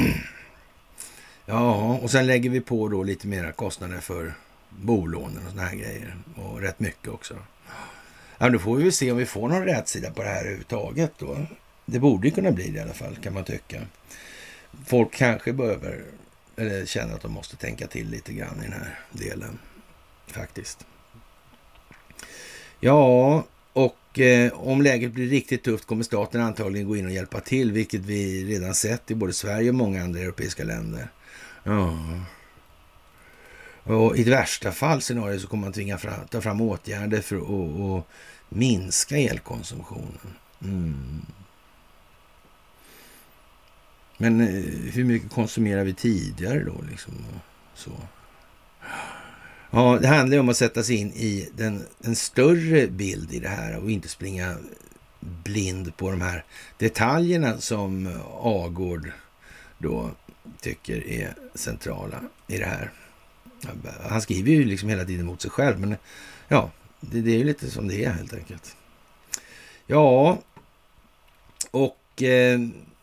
Ja, och sen lägger vi på då lite mera kostnader för bolånen och såna här grejer. Och rätt mycket också. Ja, då får vi se om vi får någon rätsida på det här överhuvudtaget då. Det borde ju kunna bli det i alla fall, kan man tycka. Folk kanske behöver, eller känner att de måste tänka till lite grann i den här delen. Faktiskt. Ja, och eh, om läget blir riktigt tufft kommer staten antagligen gå in och hjälpa till, vilket vi redan sett i både Sverige och många andra europeiska länder. Ja. Och i det värsta fall scenario så kommer man tvinga fram, ta fram åtgärder för att, att minska elkonsumtionen. Mm. Men hur mycket konsumerar vi tidigare då liksom? Så. Ja, det handlar om att sätta sig in i den, en större bild i det här och inte springa blind på de här detaljerna som Agård då tycker är centrala i det här. Han skriver ju liksom hela tiden mot sig själv, men ja, det, det är ju lite som det är helt enkelt. Ja, och eh,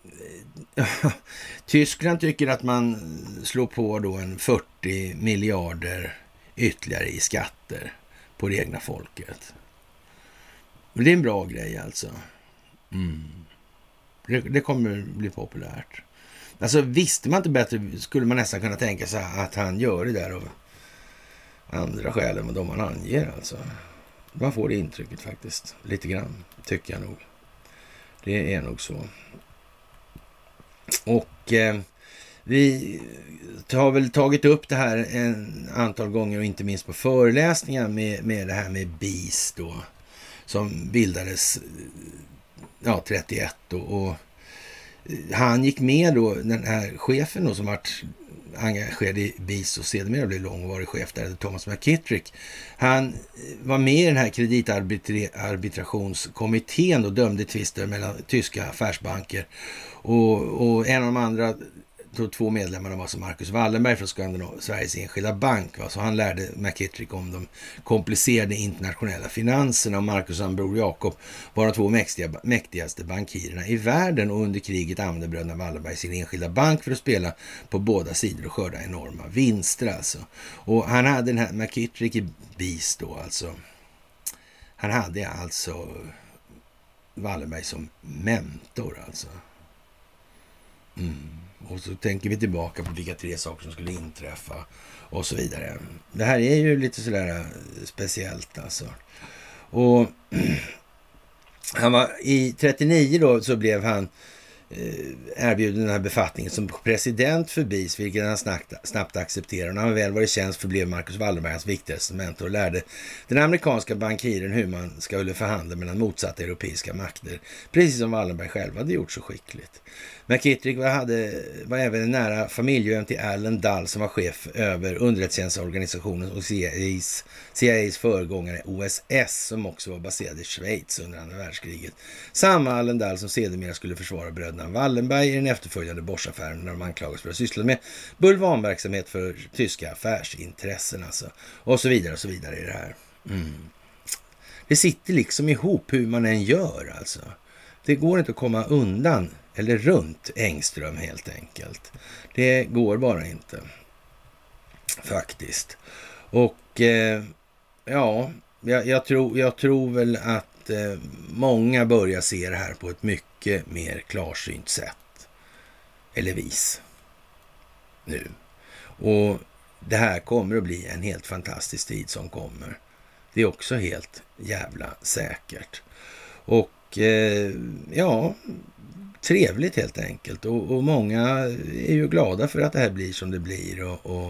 Tyskland tycker att man slår på då en fyrtio miljarder ytterligare i skatter på det egna folket. Men det är en bra grej alltså. Mm. Det, det kommer bli populärt. Alltså visste man inte bättre skulle man nästan kunna tänka sig att han gör det där av andra skäl än de man anger alltså. Man får det intrycket faktiskt. Lite grann, tycker jag nog. Det är nog så. Och eh, vi har väl tagit upp det här en antal gånger och inte minst på föreläsningar med, med det här med B I S då. Som bildades ja, trettioett och, och han gick med då, den här chefen då som varit engagerad i B I S och sedermera blev långvarig chef där, Thomas McKittrick. Han var med i den här kreditarbitrationskommittén och dömde tvister mellan tyska affärsbanker och, och en av de andra då två medlemmarna var som Marcus Wallenberg från Skandinav, Sveriges enskilda bank. Va? Så han lärde McKittrick om de komplicerade internationella finanserna och Marcus och bror Jakob var de två mäktiga, mäktigaste bankirerna i världen och under kriget använde bröderna Wallenberg sin enskilda bank för att spela på båda sidor och skörda enorma vinster alltså. Och han hade den här McKittrick i B I S då alltså. Han hade alltså Wallenberg som mentor alltså. Mm. Och så tänker vi tillbaka på vilka tre saker som skulle inträffa och så vidare. Det här är ju lite sådär speciellt alltså. Och han var i trettionio då så blev han erbjuden den här befattningen som president för B I S, vilket han snabbt, snabbt accepterade. Och när han väl var i tjänst förblev Marcus Wallenberg hans viktigaste mentor och lärde den amerikanska bankiren hur man skulle förhandla mellan motsatta europeiska makter, precis som Wallenberg själv hade gjort så skickligt. McKittrick var, hade, var även en nära familjevän till Allen Dall som var chef över underrättelsetjänstorganisationen och C I A:s, C I A:s föregångare O S S som också var baserad i Schweiz under andra världskriget. Samma Allen Dall som sedermera skulle försvara bröderna Wallenberg i den efterföljande Bosch-affären när de anklagades för att syssla med bulvanverksamhet för tyska affärsintressen alltså. Och så vidare och så vidare i det här. Mm. Det sitter liksom ihop hur man än gör alltså. Det går inte att komma undan eller runt Engström helt enkelt. Det går bara inte. Faktiskt. Och eh, ja, jag, jag, tror, jag tror väl att eh, många börjar se det här på ett mycket mer klarsynt sätt. Eller vis. Nu. Och det här kommer att bli en helt fantastisk tid som kommer. Det är också helt jävla säkert. Och eh, ja... trevligt helt enkelt och, och många är ju glada för att det här blir som det blir och, och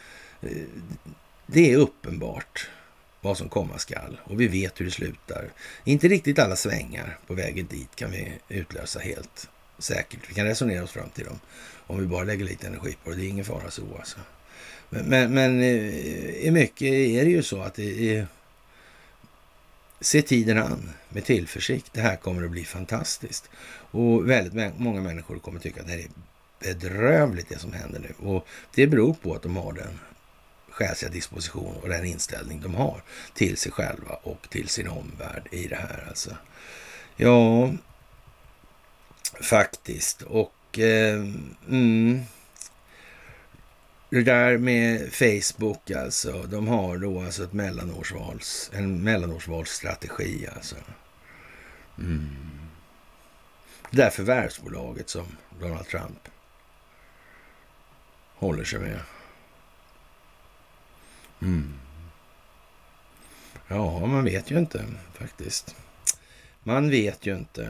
det är uppenbart vad som komma skall och vi vet hur det slutar. Inte riktigt alla svängar på vägen dit kan vi utlösa helt säkert. Vi kan resonera oss fram till dem om vi bara lägger lite energi på det. Det är ingen fara så alltså. Men, men, men i mycket är det ju så att det är se tiden an med tillförsikt. Det här kommer att bli fantastiskt. Och väldigt många människor kommer tycka att det är bedrövligt det som händer nu. Och det beror på att de har den själsliga disposition och den inställning de har till sig själva och till sin omvärld i det här alltså. Ja, faktiskt. Och Och eh, mm, det där med Facebook alltså, de har då alltså ett mellanårsvals, en mellanårsvalsstrategi alltså. Mm. Det där förvärvsbolaget som Donald Trump håller sig med. Mm. Ja, man vet ju inte faktiskt. Man vet ju inte.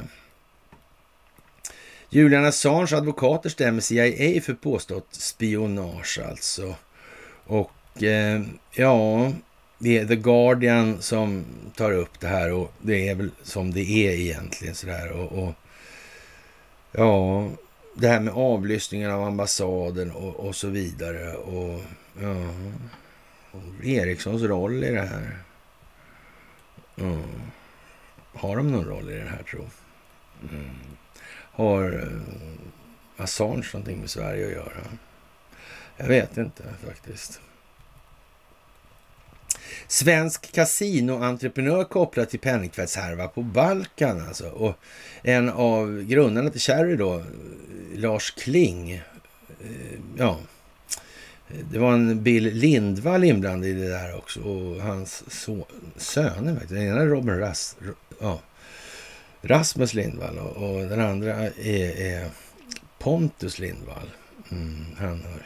Julian Assange advokater stämmer C I A för påstått spionage alltså. Och eh, ja, det är The Guardian som tar upp det här och det är väl som det är egentligen sådär. Och, och ja, det här med avlyssningen av ambassaden och, och så vidare. Och ja, och Ericssons roll i det här. Ja. Har de någon roll i det här, tror jag? Mm. Har uh, Assange någonting med Sverige att göra? Jag vet inte faktiskt. Svensk kasinoentreprenör kopplad till penningtvättshärva på Balkan alltså. Och en av grundarna till Cherry då, Lars Kling, uh, ja, det var en Bill Lindvall inblandad i det där också. Och hans so- söner, den ena är Robin Ras, ja, Rasmus Lindvall och, och den andra är, är Pontus Lindvall. Mm, han har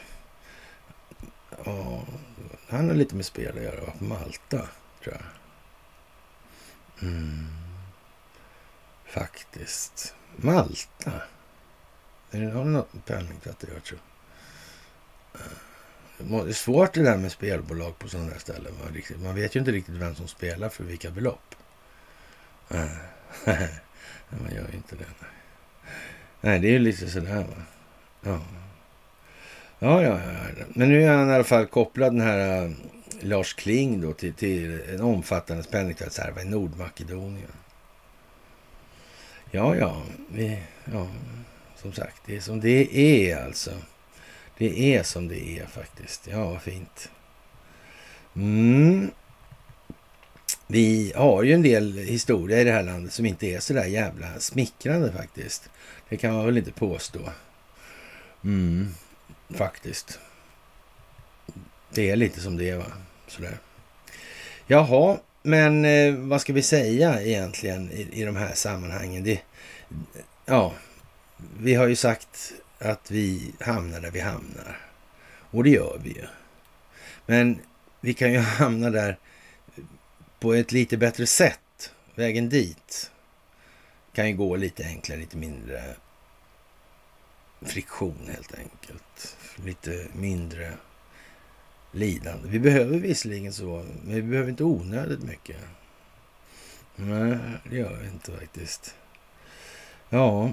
ja, han har lite med spel att göra på Malta, tror jag. Mm, faktiskt. Malta. Har det något med penningtvätt att göra, tror jag. Det är svårt det där med spelbolag på sådana där ställen. Man, riktigt, man vet ju inte riktigt vem som spelar för vilka belopp. Man gör ju inte det. Nej, nej det är ju lite sådär, va. Ja. Ja, ja, ja. Men nu är han i alla fall kopplad, den här uh, Lars Kling då, till, till en omfattande penningtvättshärva i Nordmakedonien. Ja, ja, vi, ja, som sagt, det är som det är alltså. Det är som det är faktiskt. Ja, vad fint. Mm. Vi har ju en del historia i det här landet som inte är så där jävla smickrande faktiskt. Det kan man väl inte påstå. Mm, faktiskt. Det är lite som det är, va? Sådär. Jaha, men eh, vad ska vi säga egentligen i, i de här sammanhangen? Det, ja, vi har ju sagt att vi hamnar där vi hamnar. Och det gör vi ju. Men vi kan ju hamna där på ett lite bättre sätt. Vägen dit kan ju gå lite enklare, lite mindre friktion helt enkelt. Lite mindre lidande. Vi behöver visserligen så, men vi behöver inte onödigt mycket. Nej, det gör vi inte faktiskt. Ja,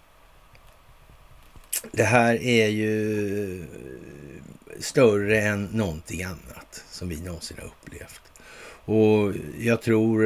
det här är ju större än någonting annat som vi någonsin har upplevt. Och jag tror,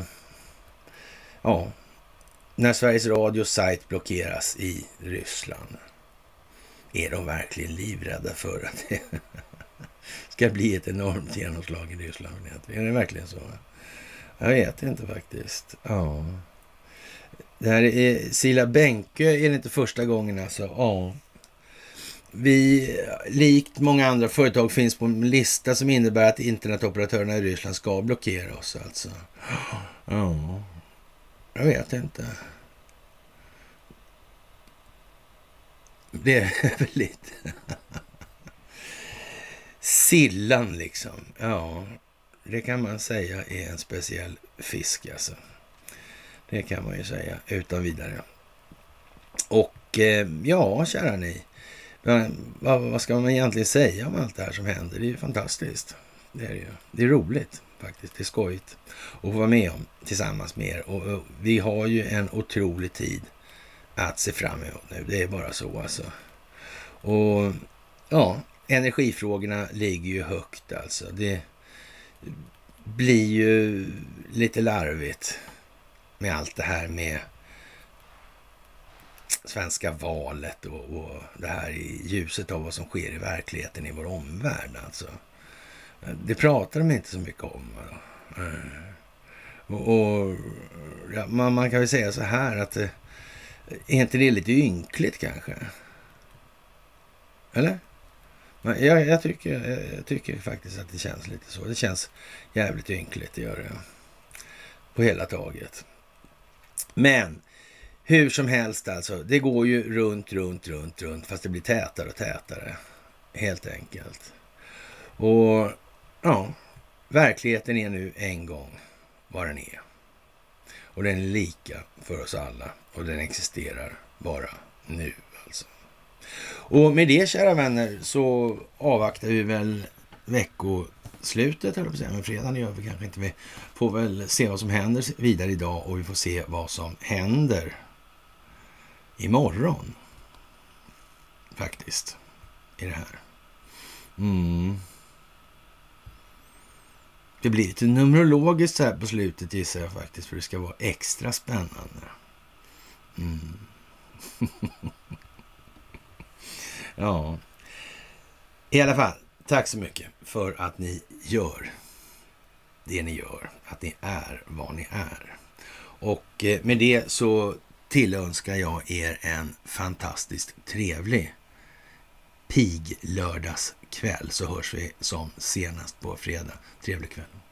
ja, när Sveriges Radios sajt blockeras i Ryssland, är de verkligen livrädda för att det ska bli ett enormt genomslag i Ryssland? Är det verkligen så? Jag vet inte faktiskt. Ja. Det här är Silla Bänke, är det inte första gången alltså? Ja. Vi, likt många andra företag, finns på en lista som innebär att internetoperatörerna i Ryssland ska blockera oss alltså. Ja, jag vet inte. Det är väl lite sillan liksom. Ja, det kan man säga är en speciell fisk alltså. Det kan man ju säga utan vidare. Och eh, ja, kära ni. Men, vad, vad ska man egentligen säga om allt det här som händer? Det är ju fantastiskt. Det är det ju. Det är roligt faktiskt. Det är skojigt att få vara med om tillsammans med er. Och, och vi har ju en otrolig tid att se fram emot nu. Det är bara så alltså. Och ja, energifrågorna ligger ju högt alltså. Det blir ju lite larvigt med allt det här med svenska valet och, och det här i ljuset av vad som sker i verkligheten i vår omvärld alltså. Det pratar de inte så mycket om. Och, och ja, man, man kan väl säga så här att Är inte det lite ynkligt kanske? Eller? Men jag, jag, tycker, jag tycker faktiskt att det känns lite så. Det känns jävligt ynkligt, det gör det. På hela taget. Men hur som helst alltså, det går ju runt, runt, runt, runt, fast det blir tätare och tätare. Helt enkelt. Och ja, verkligheten är nu en gång vad den är. Och den är lika för oss alla. Och den existerar bara nu alltså. Och med det, kära vänner, så avvaktar vi väl veckoslutet, eller på säga, men fredagen gör vi kanske inte. Vi får väl se vad som händer vidare idag och vi får se vad som händer imorgon. Faktiskt. I det här. Mm. Det blir lite numerologiskt här på slutet, gissar jag faktiskt, för det ska vara extra spännande. Mm. Ja. I alla fall, tack så mycket för att ni gör det ni gör. Att ni är vad ni är. Och med det så tillönskar jag er en fantastiskt trevlig pig lördagskväll, så hörs vi som senast på fredag. Trevlig kväll.